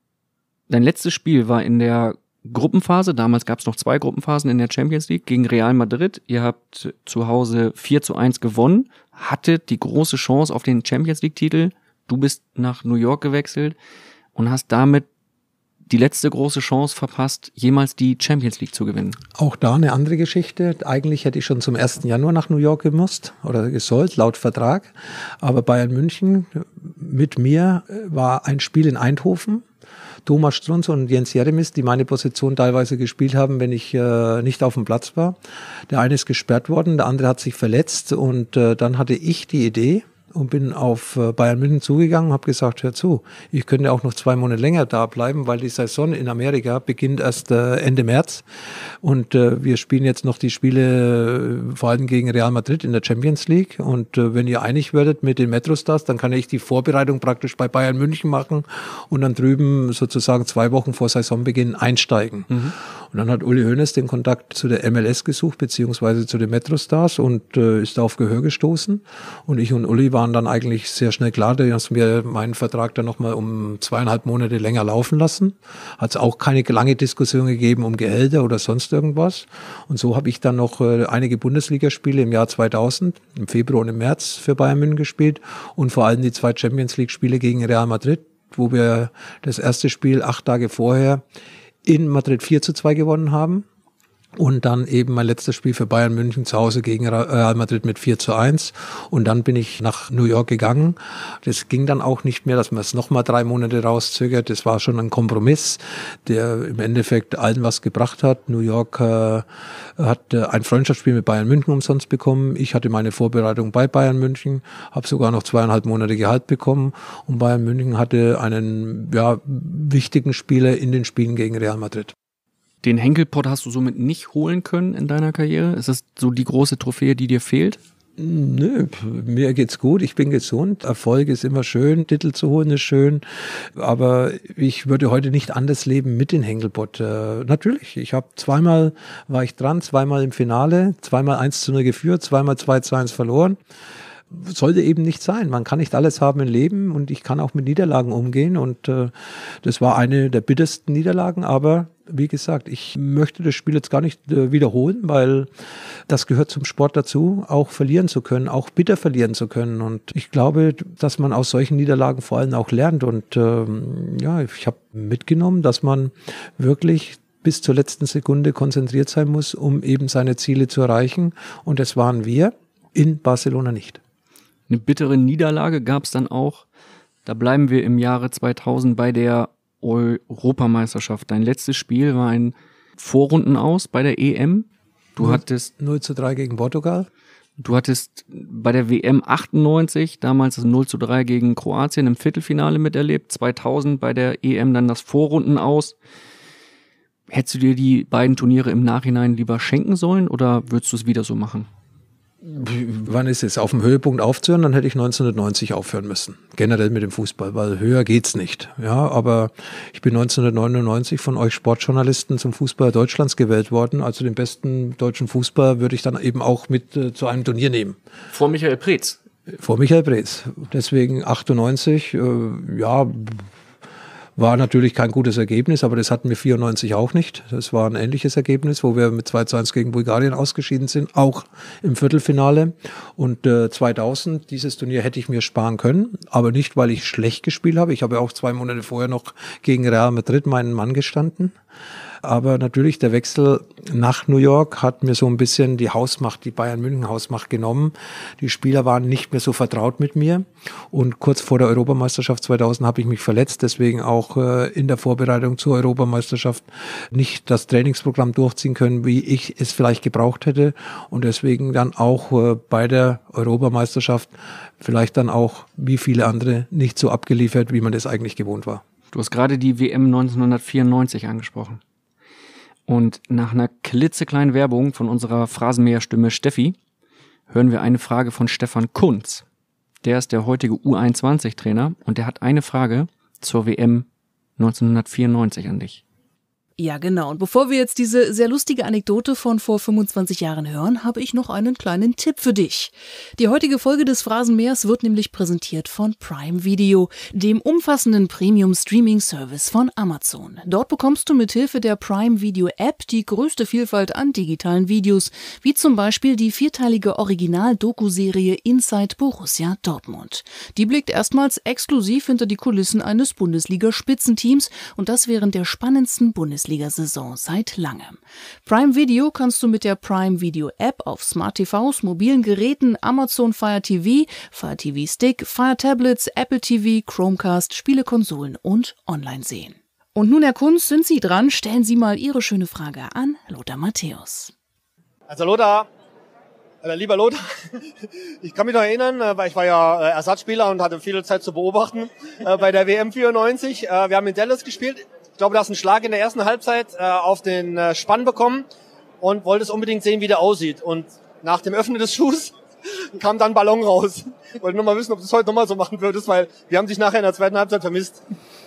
Dein letztes Spiel war in der Gruppenphase, damals gab es noch zwei Gruppenphasen in der Champions League, gegen Real Madrid. Ihr habt zu Hause vier zu eins gewonnen, hattet die große Chance auf den Champions League-Titel. Du bist nach New York gewechselt und hast damit die letzte große Chance verpasst, jemals die Champions League zu gewinnen. Auch da eine andere Geschichte. Eigentlich hätte ich schon zum ersten Januar nach New York gemusst oder gesollt, laut Vertrag. Aber Bayern München mit mir war ein Spiel in Eindhoven. Thomas Strunz und Jens Jeremis, die meine Position teilweise gespielt haben, wenn ich äh, nicht auf dem Platz war. Der eine ist gesperrt worden, der andere hat sich verletzt und äh, dann hatte ich die Idee, und bin auf Bayern München zugegangen und habe gesagt, hör zu, ich könnte auch noch zwei Monate länger da bleiben, weil die Saison in Amerika beginnt erst äh, Ende März und äh, wir spielen jetzt noch die Spiele äh, vor allem gegen Real Madrid in der Champions League und äh, wenn ihr einig werdet mit den Metrostars, dann kann ich die Vorbereitung praktisch bei Bayern München machen und dann drüben sozusagen zwei Wochen vor Saisonbeginn einsteigen. Mhm. Und dann hat Uli Hoeneß den Kontakt zu der M L S gesucht, beziehungsweise zu den Metrostars und äh, ist da auf Gehör gestoßen und ich und Uli waren waren dann eigentlich sehr schnell klar, dass wir meinen Vertrag dann nochmal um zweieinhalb Monate länger laufen lassen. Hat es auch keine lange Diskussion gegeben um Gehälter oder sonst irgendwas. Und so habe ich dann noch äh, einige Bundesligaspiele im Jahr zweitausend, im Februar und im März für Bayern München gespielt und vor allem die zwei Champions League Spiele gegen Real Madrid, wo wir das erste Spiel acht Tage vorher in Madrid vier zu zwei gewonnen haben. Und dann eben mein letztes Spiel für Bayern München zu Hause gegen Real Madrid mit vier zu eins. Und dann bin ich nach New York gegangen. Das ging dann auch nicht mehr, dass man es nochmal drei Monate rauszögert. Das war schon ein Kompromiss, der im Endeffekt allen was gebracht hat. New York äh, hat äh, ein Freundschaftsspiel mit Bayern München umsonst bekommen. Ich hatte meine Vorbereitung bei Bayern München, habe sogar noch zweieinhalb Monate Gehalt bekommen. Und Bayern München hatte einen ja, wichtigen Spieler in den Spielen gegen Real Madrid. Den Henkelpott hast du somit nicht holen können in deiner Karriere? Ist das so die große Trophäe, die dir fehlt? Nö, mir geht's gut, ich bin gesund. Erfolg ist immer schön, Titel zu holen ist schön. Aber ich würde heute nicht anders leben mit dem Henkelpott. Äh, natürlich, ich habe zweimal war ich dran, zweimal im Finale, zweimal eins zu null geführt, zweimal zwei zu eins verloren. Sollte eben nicht sein. Man kann nicht alles haben im Leben und ich kann auch mit Niederlagen umgehen und äh, das war eine der bittersten Niederlagen, aber wie gesagt, ich möchte das Spiel jetzt gar nicht äh, wiederholen, weil das gehört zum Sport dazu, auch verlieren zu können, auch bitter verlieren zu können und ich glaube, dass man aus solchen Niederlagen vor allem auch lernt und ähm, ja, ich habe mitgenommen, dass man wirklich bis zur letzten Sekunde konzentriert sein muss, um eben seine Ziele zu erreichen und das waren wir in Barcelona nicht. Eine bittere Niederlage gab es dann auch. Da bleiben wir im Jahre zweitausend bei der Europameisterschaft. Dein letztes Spiel war ein Vorrundenaus bei der E M. Du hattest null zu drei gegen Portugal. Du hattest bei der W M achtundneunzig damals das null zu drei gegen Kroatien im Viertelfinale miterlebt, zweitausend bei der E M dann das Vorrunden aus. Hättest du dir die beiden Turniere im Nachhinein lieber schenken sollen oder würdest du es wieder so machen? Wann ist es? Auf dem Höhepunkt aufzuhören, dann hätte ich neunzehnhundertneunzig aufhören müssen. Generell mit dem Fußball, weil höher geht's nicht. Ja, aber ich bin neunzehnhundertneunundneunzig von euch Sportjournalisten zum Fußballer Deutschlands gewählt worden. Also den besten deutschen Fußball würde ich dann eben auch mit äh, zu einem Turnier nehmen. Vor Michael Preetz? Vor Michael Preetz. Deswegen achtundneunzig, äh, ja... War natürlich kein gutes Ergebnis, aber das hatten wir vierundneunzig auch nicht. Das war ein ähnliches Ergebnis, wo wir mit zwei zu eins gegen Bulgarien ausgeschieden sind, auch im Viertelfinale. Und äh, zweitausend, dieses Turnier hätte ich mir sparen können, aber nicht, weil ich schlecht gespielt habe. Ich habe ja auch zwei Monate vorher noch gegen Real Madrid meinen Mann gestanden. Aber natürlich der Wechsel nach New York hat mir so ein bisschen die Hausmacht, die Bayern-München-Hausmacht genommen. Die Spieler waren nicht mehr so vertraut mit mir. Und kurz vor der Europameisterschaft zweitausend habe ich mich verletzt, deswegen auch äh, in der Vorbereitung zur Europameisterschaft nicht das Trainingsprogramm durchziehen können, wie ich es vielleicht gebraucht hätte. Und deswegen dann auch äh, bei der Europameisterschaft vielleicht dann auch wie viele andere nicht so abgeliefert, wie man das eigentlich gewohnt war. Du hast gerade die W M neunzehnhundertvierundneunzig angesprochen. Und nach einer klitzekleinen Werbung von unserer Phrasenmäher-Stimme Steffi hören wir eine Frage von Stefan Kunz. Der ist der heutige U einundzwanzig-Trainer und der hat eine Frage zur W M neunzehnhundertvierundneunzig an dich. Ja, genau. Und bevor wir jetzt diese sehr lustige Anekdote von vor fünfundzwanzig Jahren hören, habe ich noch einen kleinen Tipp für dich. Die heutige Folge des Phrasenmähers wird nämlich präsentiert von Prime Video, dem umfassenden Premium-Streaming-Service von Amazon. Dort bekommst du mithilfe der Prime Video App die größte Vielfalt an digitalen Videos, wie zum Beispiel die vierteilige Original-Doku-Serie Inside Borussia Dortmund. Die blickt erstmals exklusiv hinter die Kulissen eines Bundesliga-Spitzenteams und das während der spannendsten Bundesliga Bundesliga-Saison seit langem. Prime Video kannst du mit der Prime Video App auf Smart T Vs, mobilen Geräten, Amazon Fire T V, Fire T V Stick, Fire Tablets, Apple T V, Chromecast, Spielekonsolen und online sehen. Und nun, Herr Kunz, sind Sie dran? Stellen Sie mal Ihre schöne Frage an Lothar Matthäus. Also Lothar, äh, lieber Lothar, ich kann mich noch erinnern, äh, weil ich war ja äh, Ersatzspieler und hatte viel Zeit zu beobachten äh, bei der W M vierundneunzig. Äh, wir haben in Dallas gespielt. Ich glaube, du hast einen Schlag in der ersten Halbzeit äh, auf den äh, Spann bekommen und wolltest unbedingt sehen, wie der aussieht. Und nach dem Öffnen des Schuhs kam dann Ballon raus. Ich wollte nur mal wissen, ob du es heute nochmal so machen würdest, weil wir haben dich nachher in der zweiten Halbzeit vermisst.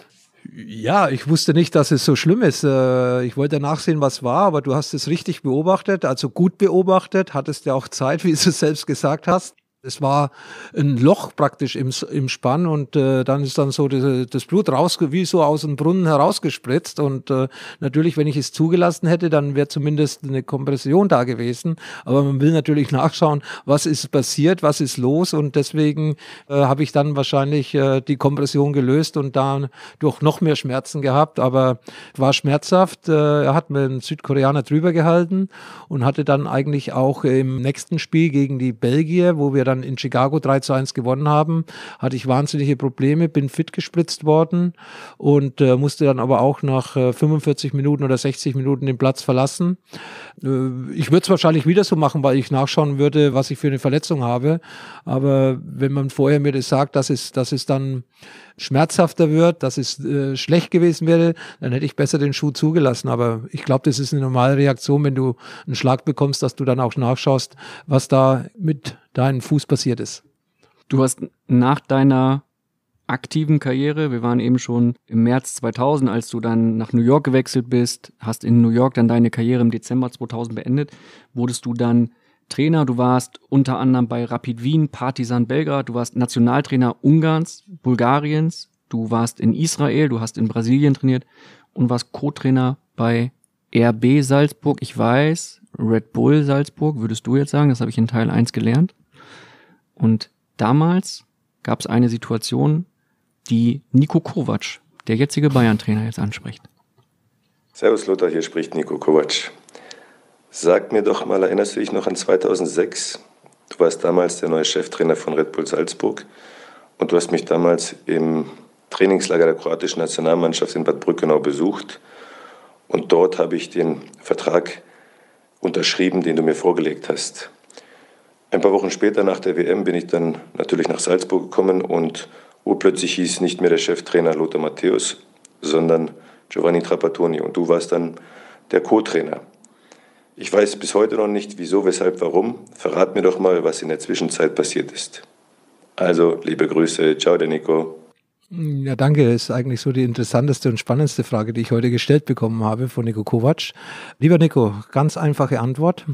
Ja, ich wusste nicht, dass es so schlimm ist. Ich wollte nachsehen, was war, aber du hast es richtig beobachtet, also gut beobachtet, hattest ja auch Zeit, wie du es selbst gesagt hast. Es war ein Loch praktisch im, im Spann und äh, dann ist dann so das, das Blut raus, wie so aus dem Brunnen herausgespritzt und äh, natürlich, wenn ich es zugelassen hätte, dann wäre zumindest eine Kompression da gewesen, aber man will natürlich nachschauen, was ist passiert, was ist los und deswegen äh, habe ich dann wahrscheinlich äh, die Kompression gelöst und dann durch noch mehr Schmerzen gehabt, aber war schmerzhaft. Äh, er hat mir einen Südkoreaner drüber gehalten und hatte dann eigentlich auch im nächsten Spiel gegen die Belgier, wo wir dann in Chicago drei zu eins gewonnen haben, hatte ich wahnsinnige Probleme, bin fit gespritzt worden und äh, musste dann aber auch nach äh, fünfundvierzig Minuten oder sechzig Minuten den Platz verlassen. Äh, ich würde es wahrscheinlich wieder so machen, weil ich nachschauen würde, was ich für eine Verletzung habe, aber wenn man vorher mir das sagt, dass es, dass es dann schmerzhafter wird, dass es äh, schlecht gewesen wäre, dann hätte ich besser den Schuh zugelassen. Aber ich glaube, das ist eine normale Reaktion, wenn du einen Schlag bekommst, dass du dann auch nachschaust, was da mit deinem Fuß passiert ist. Du hast nach deiner aktiven Karriere, wir waren eben schon im März zweitausend, als du dann nach New York gewechselt bist, hast in New York dann deine Karriere im Dezember zweitausend beendet, wurdest du dann Trainer, du warst unter anderem bei Rapid Wien, Partizan Belgrad, du warst Nationaltrainer Ungarns, Bulgariens, du warst in Israel, du hast in Brasilien trainiert und warst Co-Trainer bei R B Salzburg, ich weiß, Red Bull Salzburg, würdest du jetzt sagen, das habe ich in Teil eins gelernt. Und damals gab es eine Situation, die Niko Kovac, der jetzige Bayern-Trainer, jetzt anspricht. Servus Lothar, hier spricht Niko Kovac. Sag mir doch mal, erinnerst du dich noch an zweitausendsechs? Du warst damals der neue Cheftrainer von Red Bull Salzburg und du hast mich damals im Trainingslager der kroatischen Nationalmannschaft in Bad Brückenau besucht und dort habe ich den Vertrag unterschrieben, den du mir vorgelegt hast. Ein paar Wochen später nach der W M bin ich dann natürlich nach Salzburg gekommen und urplötzlich hieß nicht mehr der Cheftrainer Lothar Matthäus, sondern Giovanni Trapattoni und du warst dann der Co-Trainer. Ich weiß bis heute noch nicht, wieso, weshalb, warum. Verrat mir doch mal, was in der Zwischenzeit passiert ist. Also, liebe Grüße, ciao, der Nico. Ja, danke. Das ist eigentlich so die interessanteste und spannendste Frage, die ich heute gestellt bekommen habe von Nico Kovac. Lieber Nico, ganz einfache Antwort.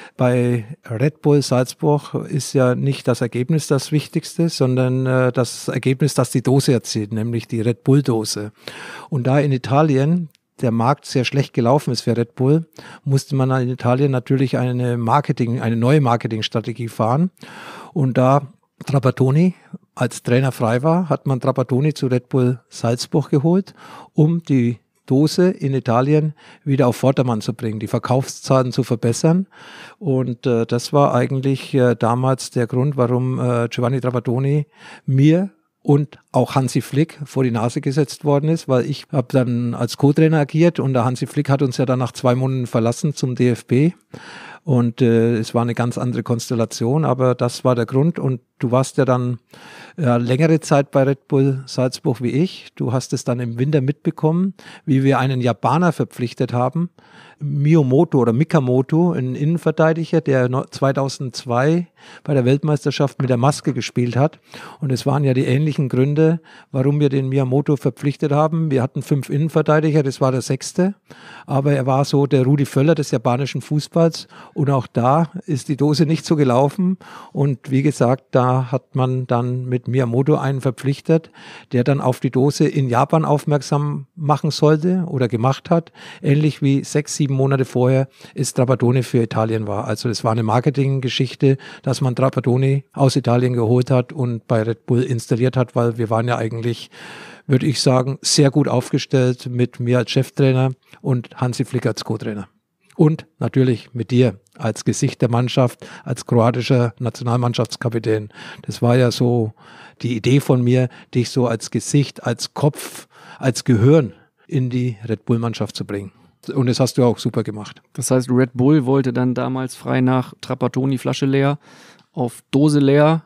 Bei Red Bull Salzburg ist ja nicht das Ergebnis das Wichtigste, sondern äh, das Ergebnis, das die Dose erzielt, nämlich die Red Bull Dose. Und da in Italien der Markt sehr schlecht gelaufen ist für Red Bull, musste man in Italien natürlich eine Marketing, eine neue Marketingstrategie fahren. Und da Trapattoni als Trainer frei war, hat man Trapattoni zu Red Bull Salzburg geholt, um die Dose in Italien wieder auf Vordermann zu bringen, die Verkaufszahlen zu verbessern. Und äh, das war eigentlich äh, damals der Grund, warum äh, Giovanni Trapattoni mir und auch Hansi Flick vor die Nase gesetzt worden ist, weil ich habe dann als Co-Trainer agiert und der Hansi Flick hat uns ja dann nach zwei Monaten verlassen zum D F B. Und äh, es war eine ganz andere Konstellation, aber das war der Grund. Und du warst ja dann ja, längere Zeit bei Red Bull Salzburg wie ich. Du hast es dann im Winter mitbekommen, wie wir einen Japaner verpflichtet haben, Miyamoto oder Mikamoto, ein Innenverteidiger, der zweitausendzwei bei der Weltmeisterschaft mit der Maske gespielt hat. Und es waren ja die ähnlichen Gründe, warum wir den Miyamoto verpflichtet haben. Wir hatten fünf Innenverteidiger, das war der sechste. Aber er war so der Rudi Völler des japanischen Fußballs. Und auch da ist die Dose nicht so gelaufen. Und wie gesagt, da hat man dann mit Miyamoto einen verpflichtet, der dann auf die Dose in Japan aufmerksam machen sollte oder gemacht hat. Ähnlich wie sechs, sieben Monate vorher ist Trapattoni für Italien war. Also es war eine Marketinggeschichte, dass man Trapattoni aus Italien geholt hat und bei Red Bull installiert hat, weil wir waren ja eigentlich, würde ich sagen, sehr gut aufgestellt mit mir als Cheftrainer und Hansi Flick als Co-Trainer. Und natürlich mit dir als Gesicht der Mannschaft, als kroatischer Nationalmannschaftskapitän. Das war ja so die Idee von mir, dich so als Gesicht, als Kopf, als Gehirn in die Red Bull-Mannschaft zu bringen. Und das hast du auch super gemacht. Das heißt, Red Bull wollte dann damals frei nach Trapattoni Flasche leer auf Dose leer.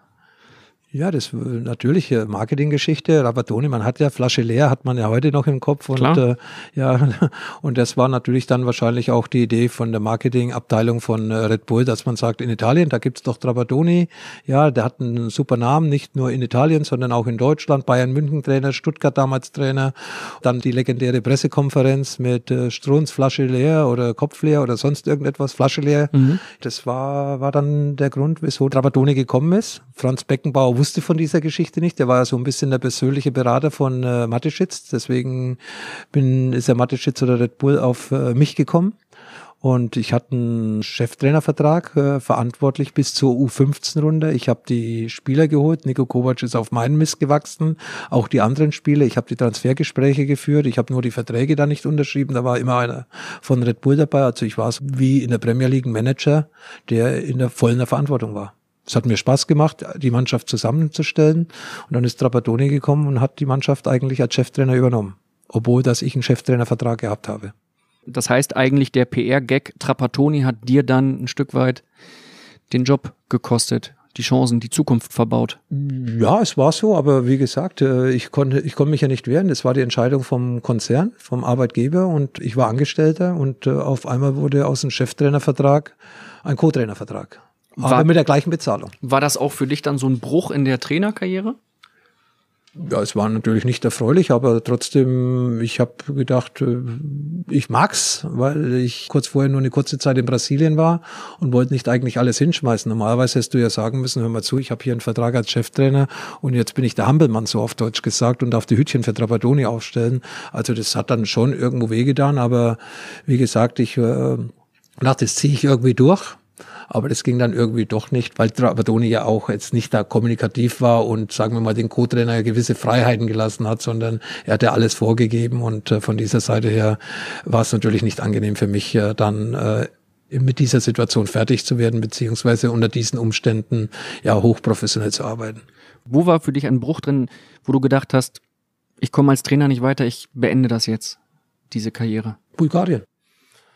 Ja, das ist natürlich Marketinggeschichte. Trapattoni, man hat ja Flasche leer, hat man ja heute noch im Kopf. Und äh, ja, und das war natürlich dann wahrscheinlich auch die Idee von der Marketingabteilung von äh, Red Bull, dass man sagt, in Italien, da gibt's doch Trapattoni. Ja, der hat einen super Namen, nicht nur in Italien, sondern auch in Deutschland. Bayern München Trainer, Stuttgart damals Trainer. Dann die legendäre Pressekonferenz mit äh, Strunz, Flasche leer oder Kopf leer oder sonst irgendetwas, Flasche leer. Mhm. Das war, war dann der Grund, wieso Trapattoni gekommen ist. Franz Beckenbauer wusste von dieser Geschichte nicht. Der war ja so ein bisschen der persönliche Berater von äh, Mateschitz. Deswegen bin, ist der Mateschitz oder Red Bull auf äh, mich gekommen. Und ich hatte einen Cheftrainervertrag, äh, verantwortlich bis zur U fünfzehn Runde. Ich habe die Spieler geholt. Nico Kovac ist auf meinen Mist gewachsen. Auch die anderen Spieler. Ich habe die Transfergespräche geführt. Ich habe nur die Verträge da nicht unterschrieben. Da war immer einer von Red Bull dabei. Also ich war so wie in der Premier League ein Manager, der in der vollen Verantwortung war. Es hat mir Spaß gemacht, die Mannschaft zusammenzustellen. Und dann ist Trapattoni gekommen und hat die Mannschaft eigentlich als Cheftrainer übernommen. Obwohl, dass ich einen Cheftrainervertrag gehabt habe. Das heißt eigentlich, der P R-Gag Trapattoni hat dir dann ein Stück weit den Job gekostet, die Chancen, die Zukunft verbaut. Ja, es war so, aber wie gesagt, ich konnte, ich konnte mich ja nicht wehren. Das war die Entscheidung vom Konzern, vom Arbeitgeber und ich war Angestellter und auf einmal wurde aus dem Cheftrainervertrag ein Co-Trainervertrag. Aber war, mit der gleichen Bezahlung. War das auch für dich dann so ein Bruch in der Trainerkarriere? Ja, es war natürlich nicht erfreulich, aber trotzdem, ich habe gedacht, ich mag's, weil ich kurz vorher nur eine kurze Zeit in Brasilien war und wollte nicht eigentlich alles hinschmeißen. Normalerweise hättest du ja sagen müssen, hör mal zu, ich habe hier einen Vertrag als Cheftrainer und jetzt bin ich der Hampelmann, so auf Deutsch gesagt, und darf die Hütchen für Trapattoni aufstellen. Also das hat dann schon irgendwo wehgetan, aber wie gesagt, ich äh, dachte, das ziehe ich irgendwie durch. Aber das ging dann irgendwie doch nicht, weil Trapattoni ja auch jetzt nicht da kommunikativ war und, sagen wir mal, den Co-Trainer gewisse Freiheiten gelassen hat, sondern er hat ja alles vorgegeben und äh, von dieser Seite her war es natürlich nicht angenehm für mich, äh, dann äh, mit dieser Situation fertig zu werden, beziehungsweise unter diesen Umständen ja hochprofessionell zu arbeiten. Wo war für dich ein Bruch drin, wo du gedacht hast, ich komme als Trainer nicht weiter, ich beende das jetzt, diese Karriere? Bulgarien.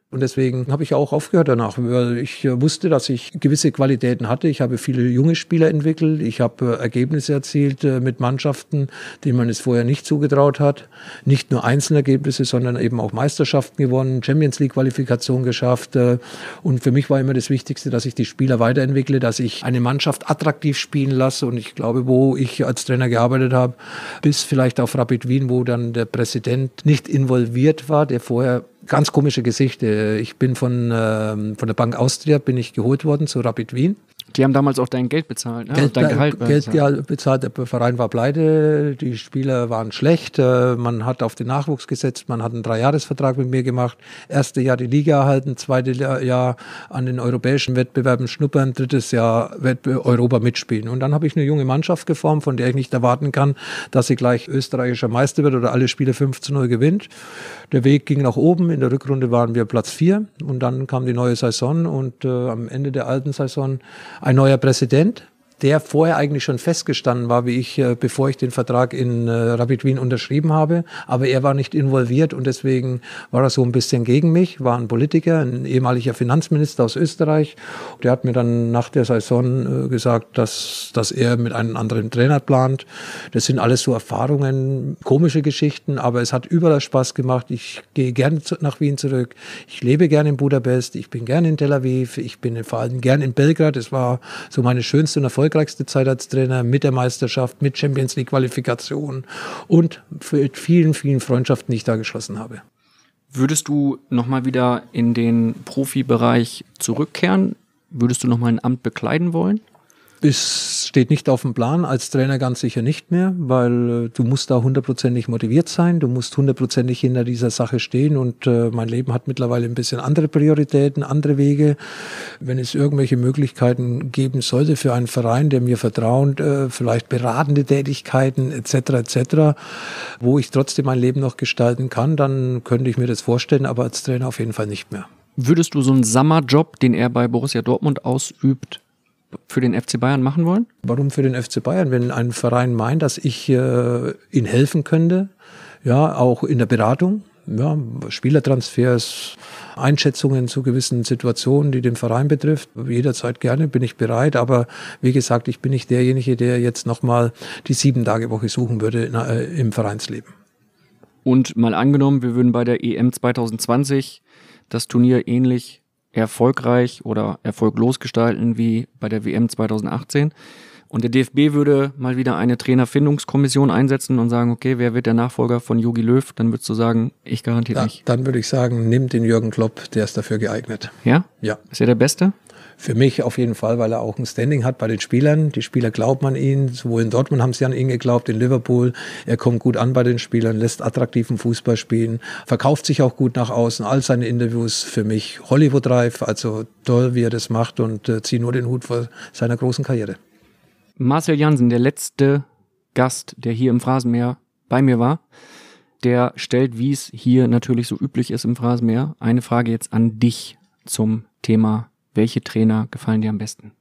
Und deswegen habe ich auch aufgehört danach, weil ich wusste, dass ich gewisse Qualitäten hatte. Ich habe viele junge Spieler entwickelt. Ich habe Ergebnisse erzielt mit Mannschaften, denen man es vorher nicht zugetraut hat. Nicht nur Einzelergebnisse, sondern eben auch Meisterschaften gewonnen, Champions-League-Qualifikation geschafft. Und für mich war immer das Wichtigste, dass ich die Spieler weiterentwickle, dass ich eine Mannschaft attraktiv spielen lasse. Und ich glaube, wo ich als Trainer gearbeitet habe, bis vielleicht auf Rapid Wien, wo dann der Präsident nicht involviert war, der vorher ganz komische Geschichte. Ich bin von, äh, von der Bank Austria bin ich geholt worden zu Rapid Wien. Die haben damals auch dein Geld bezahlt, ne? Geld, dein Gehalt Geld bezahlt. bezahlt. Der Verein war pleite, die Spieler waren schlecht. Man hat auf den Nachwuchs gesetzt, man hat einen Dreijahresvertrag mit mir gemacht. Erste Jahr die Liga erhalten, zweite Jahr an den europäischen Wettbewerben schnuppern, drittes Jahr Europa mitspielen. Und dann habe ich eine junge Mannschaft geformt, von der ich nicht erwarten kann, dass sie gleich österreichischer Meister wird oder alle Spiele fünf zu null gewinnt. Der Weg ging nach oben, in der Rückrunde waren wir Platz vier und dann kam die neue Saison und äh, am Ende der alten Saison ein neuer Präsident, der vorher eigentlich schon festgestanden war, wie ich, äh, bevor ich den Vertrag in äh, Rapid Wien unterschrieben habe. Aber er war nicht involviert und deswegen war er so ein bisschen gegen mich, war ein Politiker, ein ehemaliger Finanzminister aus Österreich. Der hat mir dann nach der Saison äh, gesagt, dass, dass er mit einem anderen Trainer plant. Das sind alles so Erfahrungen, komische Geschichten, aber es hat überall Spaß gemacht. Ich gehe gerne zu, nach Wien zurück. Ich lebe gerne in Budapest, ich bin gerne in Tel Aviv, ich bin vor allem gerne in Belgrad. Das war so meine schönste und erfolgreichste Zeit als Trainer mit der Meisterschaft, mit Champions League Qualifikation und für vielen, vielen Freundschaften, die ich da geschlossen habe. Würdest du nochmal wieder in den Profibereich zurückkehren? Würdest du nochmal ein Amt bekleiden wollen? Es steht nicht auf dem Plan, als Trainer ganz sicher nicht mehr, weil äh, du musst da hundertprozentig motiviert sein, du musst hundertprozentig hinter dieser Sache stehen und äh, mein Leben hat mittlerweile ein bisschen andere Prioritäten, andere Wege. Wenn es irgendwelche Möglichkeiten geben sollte für einen Verein, der mir vertraut, äh, vielleicht beratende Tätigkeiten et cetera et cetera, wo ich trotzdem mein Leben noch gestalten kann, dann könnte ich mir das vorstellen, aber als Trainer auf jeden Fall nicht mehr. Würdest du so einen Sommerjob, den er bei Borussia Dortmund ausübt, für den F C Bayern machen wollen? Warum für den F C Bayern? Wenn ein Verein meint, dass ich äh, ihnen helfen könnte, ja, auch in der Beratung, ja, Spielertransfers, Einschätzungen zu gewissen Situationen, die den Verein betrifft, jederzeit gerne, bin ich bereit, aber wie gesagt, ich bin nicht derjenige, der jetzt nochmal die Sieben-Tage-Woche suchen würde in, äh, im Vereinsleben. Und mal angenommen, wir würden bei der E M zwanzig zwanzig das Turnier ähnlich erfolgreich oder erfolglos gestalten wie bei der W M zwanzig achtzehn. Und der D F B würde mal wieder eine Trainerfindungskommission einsetzen und sagen, okay, wer wird der Nachfolger von Jogi Löw? Dann würdest du sagen, ich garantiere ja, nicht. Dann würde ich sagen, nimm den Jürgen Klopp, der ist dafür geeignet. Ja? Ja. Ist er der Beste? Für mich auf jeden Fall, weil er auch ein Standing hat bei den Spielern. Die Spieler glauben an ihn. Sowohl in Dortmund haben sie an ihn geglaubt, in Liverpool. Er kommt gut an bei den Spielern, lässt attraktiven Fußball spielen, verkauft sich auch gut nach außen. All seine Interviews für mich Hollywood-reif, also toll, wie er das macht und äh, ziehe nur den Hut vor seiner großen Karriere. Marcel Jansen, der letzte Gast, der hier im Phrasenmäher bei mir war, der stellt, wie es hier natürlich so üblich ist im Phrasenmäher, eine Frage jetzt an dich zum Thema: Welche Trainer gefallen dir am besten?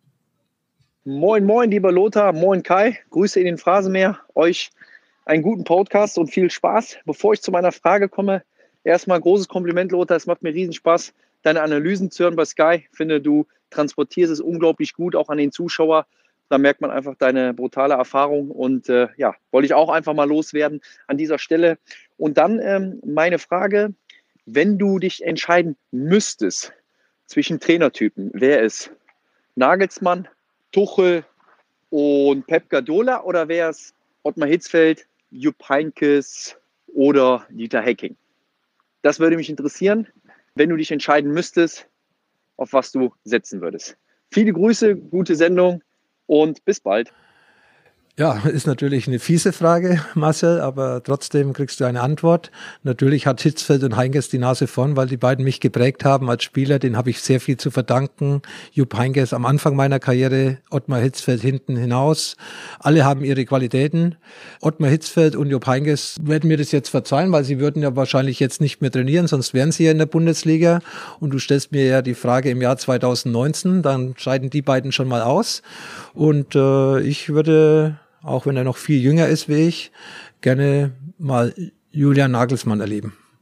Moin, moin, lieber Lothar, moin Kai, Grüße in den Phrasenmäher, euch einen guten Podcast und viel Spaß. Bevor ich zu meiner Frage komme, erstmal großes Kompliment, Lothar, es macht mir riesen Spaß, deine Analysen zu hören bei Sky. Ich finde, du transportierst es unglaublich gut, auch an den Zuschauer. Da merkt man einfach deine brutale Erfahrung und äh, ja, wollte ich auch einfach mal loswerden an dieser Stelle. Und dann ähm, meine Frage: Wenn du dich entscheiden müsstest zwischen Trainertypen, wäre es Nagelsmann, Tuchel und Pep Guardiola oder wäre es Ottmar Hitzfeld, Jupp Heynckes oder Dieter Hecking? Das würde mich interessieren, wenn du dich entscheiden müsstest, auf was du setzen würdest. Viele Grüße, gute Sendung und bis bald. Ja, ist natürlich eine fiese Frage, Marcel, aber trotzdem kriegst du eine Antwort. Natürlich hat Hitzfeld und Heynckes die Nase vorn, weil die beiden mich geprägt haben als Spieler. Den habe ich sehr viel zu verdanken. Jupp Heynckes am Anfang meiner Karriere, Ottmar Hitzfeld hinten hinaus. Alle haben ihre Qualitäten. Ottmar Hitzfeld und Jupp Heynckes werden mir das jetzt verzeihen, weil sie würden ja wahrscheinlich jetzt nicht mehr trainieren, sonst wären sie ja in der Bundesliga. Und du stellst mir ja die Frage im Jahr zwanzig neunzehn, dann scheiden die beiden schon mal aus. Und äh, ich würde, auch wenn er noch viel jünger ist wie ich, gerne mal Julian Nagelsmann erleben.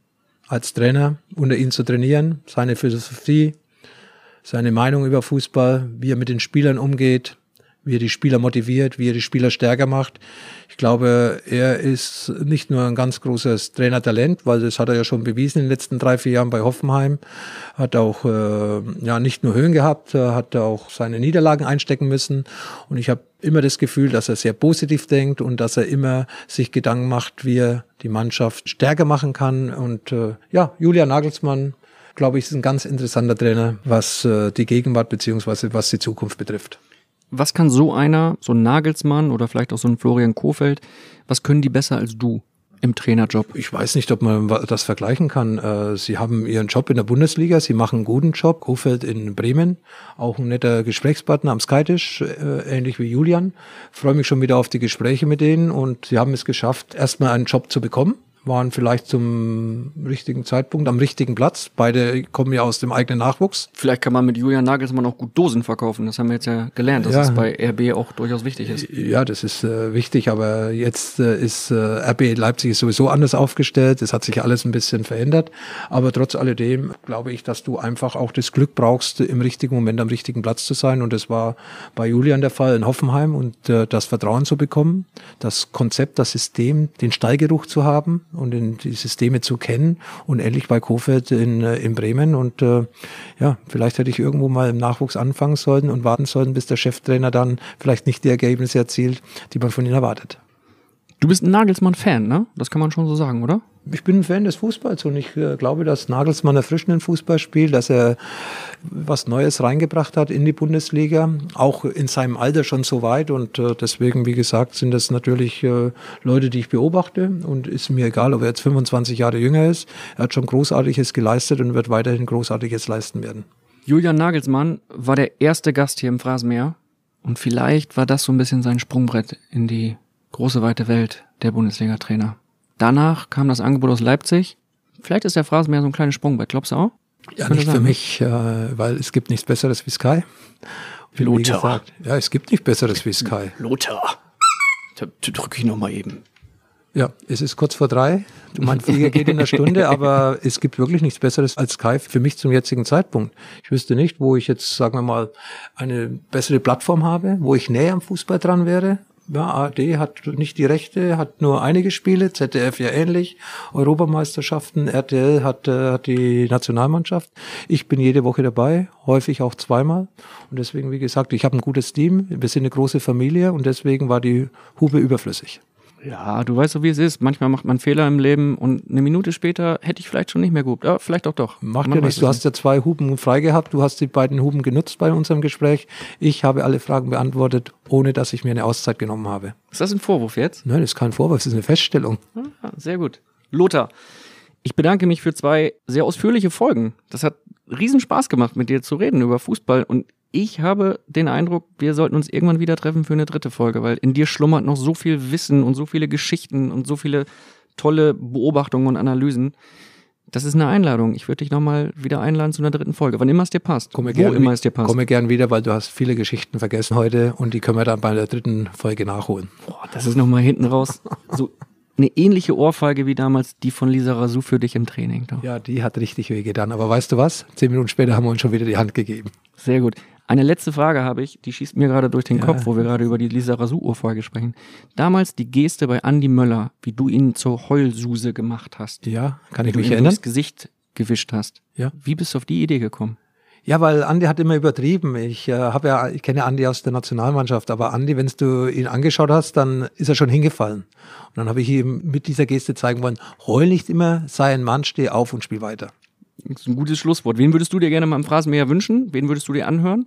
als Trainer, unter ihm zu trainieren, seine Philosophie, seine Meinung über Fußball, wie er mit den Spielern umgeht, wie er die Spieler motiviert, wie er die Spieler stärker macht. Ich glaube, er ist nicht nur ein ganz großes Trainertalent, weil das hat er ja schon bewiesen in den letzten drei, vier Jahren bei Hoffenheim. Hat auch äh, ja nicht nur Höhen gehabt, hat auch seine Niederlagen einstecken müssen. Und ich habe immer das Gefühl, dass er sehr positiv denkt und dass er immer sich Gedanken macht, wie er die Mannschaft stärker machen kann. Und äh, ja, Julian Nagelsmann, glaube ich, ist ein ganz interessanter Trainer, was äh, die Gegenwart beziehungsweise was die Zukunft betrifft. Was kann so einer, so ein Nagelsmann oder vielleicht auch so ein Florian Kohfeldt, was können die besser als du im Trainerjob? Ich weiß nicht, ob man das vergleichen kann. Sie haben ihren Job in der Bundesliga, sie machen einen guten Job. Kohfeldt in Bremen, auch ein netter Gesprächspartner am Skytisch, ähnlich wie Julian. Ich freue mich schon wieder auf die Gespräche mit denen und sie haben es geschafft, erstmal einen Job zu bekommen. Waren vielleicht zum richtigen Zeitpunkt am richtigen Platz. Beide kommen ja aus dem eigenen Nachwuchs. Vielleicht kann man mit Julian Nagelsmann auch gut Dosen verkaufen. Das haben wir jetzt ja gelernt, dass ja. es bei R B auch durchaus wichtig ist. Ja, das ist äh, wichtig, aber jetzt äh, ist äh, R B Leipzig ist sowieso anders aufgestellt. Es hat sich alles ein bisschen verändert. Aber trotz alledem glaube ich, dass du einfach auch das Glück brauchst, im richtigen Moment am richtigen Platz zu sein. Und das war bei Julian der Fall in Hoffenheim. Und äh, das Vertrauen zu bekommen, das Konzept, das System, den Stallgeruch zu haben und in die Systeme zu kennen und ähnlich bei Kohfeldt in, in Bremen und äh, ja, vielleicht hätte ich irgendwo mal im Nachwuchs anfangen sollen und warten sollen, bis der Cheftrainer dann vielleicht nicht die Ergebnisse erzielt, die man von ihm erwartet. Du bist ein Nagelsmann-Fan, ne? Das kann man schon so sagen, oder? Ich bin ein Fan des Fußballs und ich äh, glaube, dass Nagelsmann erfrischenden Fußball spielt, dass er was Neues reingebracht hat in die Bundesliga, auch in seinem Alter schon so weit und äh, deswegen, wie gesagt, sind das natürlich äh, Leute, die ich beobachte und ist mir egal, ob er jetzt fünfundzwanzig Jahre jünger ist. Er hat schon Großartiges geleistet und wird weiterhin Großartiges leisten werden. Julian Nagelsmann war der erste Gast hier im Phrasenmäher und vielleicht war das so ein bisschen sein Sprungbrett in die große weite Welt der Bundesliga-Trainer. Danach kam das Angebot aus Leipzig. Vielleicht ist der Phrasenmäher so ein kleines Sprungbrett, glaubst du auch? Ja, nicht für mich, äh, weil es gibt nichts Besseres wie Sky. Wie Lothar. Gesagt, ja, es gibt nichts Besseres wie Sky. Lothar. Da drücke ich noch mal eben. Ja, es ist kurz vor drei. Mein Flieger geht in einer Stunde, aber es gibt wirklich nichts Besseres als Sky für mich zum jetzigen Zeitpunkt. Ich wüsste nicht, wo ich jetzt, sagen wir mal, eine bessere Plattform habe, wo ich näher am Fußball dran wäre. Ja, A R D hat nicht die Rechte, hat nur einige Spiele, Z D F ja ähnlich, Europameisterschaften, R T L hat, äh, hat die Nationalmannschaft. Ich bin jede Woche dabei, häufig auch zweimal. Und deswegen, wie gesagt, ich habe ein gutes Team, wir sind eine große Familie und deswegen war die Hupe überflüssig. Ja, du weißt so, wie es ist. Manchmal macht man Fehler im Leben und eine Minute später hätte ich vielleicht schon nicht mehr gehupt. Ja, vielleicht auch doch. Macht ja nichts. Du hast ja zwei Hupen frei gehabt. Du hast die beiden Hupen genutzt bei unserem Gespräch. Ich habe alle Fragen beantwortet, ohne dass ich mir eine Auszeit genommen habe. Ist das ein Vorwurf jetzt? Nein, das ist kein Vorwurf. Das ist eine Feststellung. Ah, sehr gut. Lothar, ich bedanke mich für zwei sehr ausführliche Folgen. Das hat riesen Spaß gemacht, mit dir zu reden über Fußball und ich habe den Eindruck, wir sollten uns irgendwann wieder treffen für eine dritte Folge, weil in dir schlummert noch so viel Wissen und so viele Geschichten und so viele tolle Beobachtungen und Analysen. Das ist eine Einladung. Ich würde dich nochmal wieder einladen zu einer dritten Folge, wann immer es dir passt. Komme Wo immer es dir passt. Komme gern wieder, weil du hast viele Geschichten vergessen heute und die können wir dann bei der dritten Folge nachholen. Boah, das ist nochmal hinten raus so eine ähnliche Ohrfeige wie damals die von Lisa Razou für dich im Training. Doch. Ja, die hat richtig wehgetan. Aber weißt du was? Zehn Minuten später haben wir uns schon wieder die Hand gegeben. Sehr gut. Eine letzte Frage habe ich, die schießt mir gerade durch den ja. Kopf, wo wir gerade über die Lisa Razou-Ohrfeige sprechen. Damals die Geste bei Andi Möller, wie du ihn zur Heulsuse gemacht hast. Ja, kann ich wie mich du ihm erinnern. Durchs Gesicht gewischt hast. Ja. Wie bist du auf die Idee gekommen? Ja, weil Andi hat immer übertrieben. Ich äh, habe ja, ich kenne Andi aus der Nationalmannschaft, aber Andi, wenn du ihn angeschaut hast, dann ist er schon hingefallen. Und dann habe ich ihm mit dieser Geste zeigen wollen, heul nicht immer, sei ein Mann, steh auf und spiel weiter. Das ist ein gutes Schlusswort. Wen würdest du dir gerne mal im Phrasenmäher wünschen? Wen würdest du dir anhören?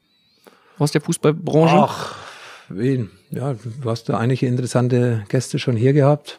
Aus der Fußballbranche? Ach, wen? Ja, du hast da einige interessante Gäste schon hier gehabt.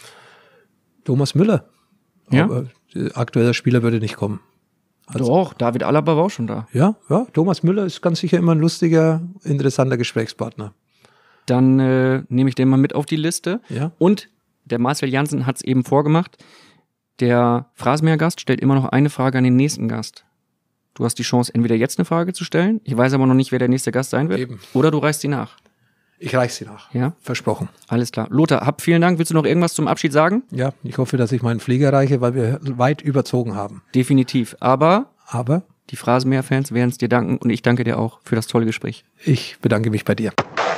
Thomas Müller. Ja? Aber aktueller Spieler würde nicht kommen. Also, Doch, David Alaba war auch schon da. Ja, ja, Thomas Müller ist ganz sicher immer ein lustiger, interessanter Gesprächspartner. Dann äh, nehme ich den mal mit auf die Liste. Ja. Und der Marcel Janssen hat es eben vorgemacht. Der Phrasenmäher-Gast stellt immer noch eine Frage an den nächsten Gast. Du hast die Chance, entweder jetzt eine Frage zu stellen, ich weiß aber noch nicht, wer der nächste Gast sein wird, Eben. oder du reichst sie nach. Ich reiche sie nach. Ja? Versprochen. Alles klar. Lothar, hab vielen Dank. Willst du noch irgendwas zum Abschied sagen? Ja, ich hoffe, dass ich meinen Flieger erreiche, weil wir weit überzogen haben. Definitiv. Aber, Aber die Phrasenmäher-Fans werden es dir danken und ich danke dir auch für das tolle Gespräch. Ich bedanke mich bei dir.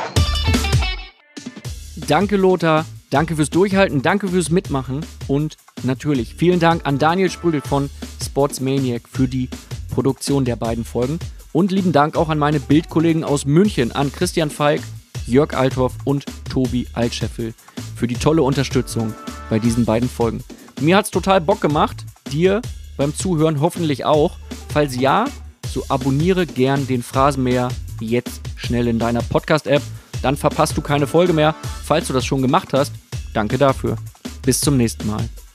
Danke, Lothar. Danke fürs Durchhalten. Danke fürs Mitmachen. Und natürlich vielen Dank an Daniel Sprügel von Sportsmaniac für die Produktion der beiden Folgen. Und lieben Dank auch an meine Bildkollegen aus München, an Christian Falk, Jörg Althoff und Tobi Altscheffel für die tolle Unterstützung bei diesen beiden Folgen. Mir hat's total Bock gemacht, dir beim Zuhören hoffentlich auch. Falls ja, so abonniere gern den Phrasenmäher jetzt schnell in deiner Podcast-App, dann verpasst du keine Folge mehr. Falls du das schon gemacht hast, danke dafür. Bis zum nächsten Mal.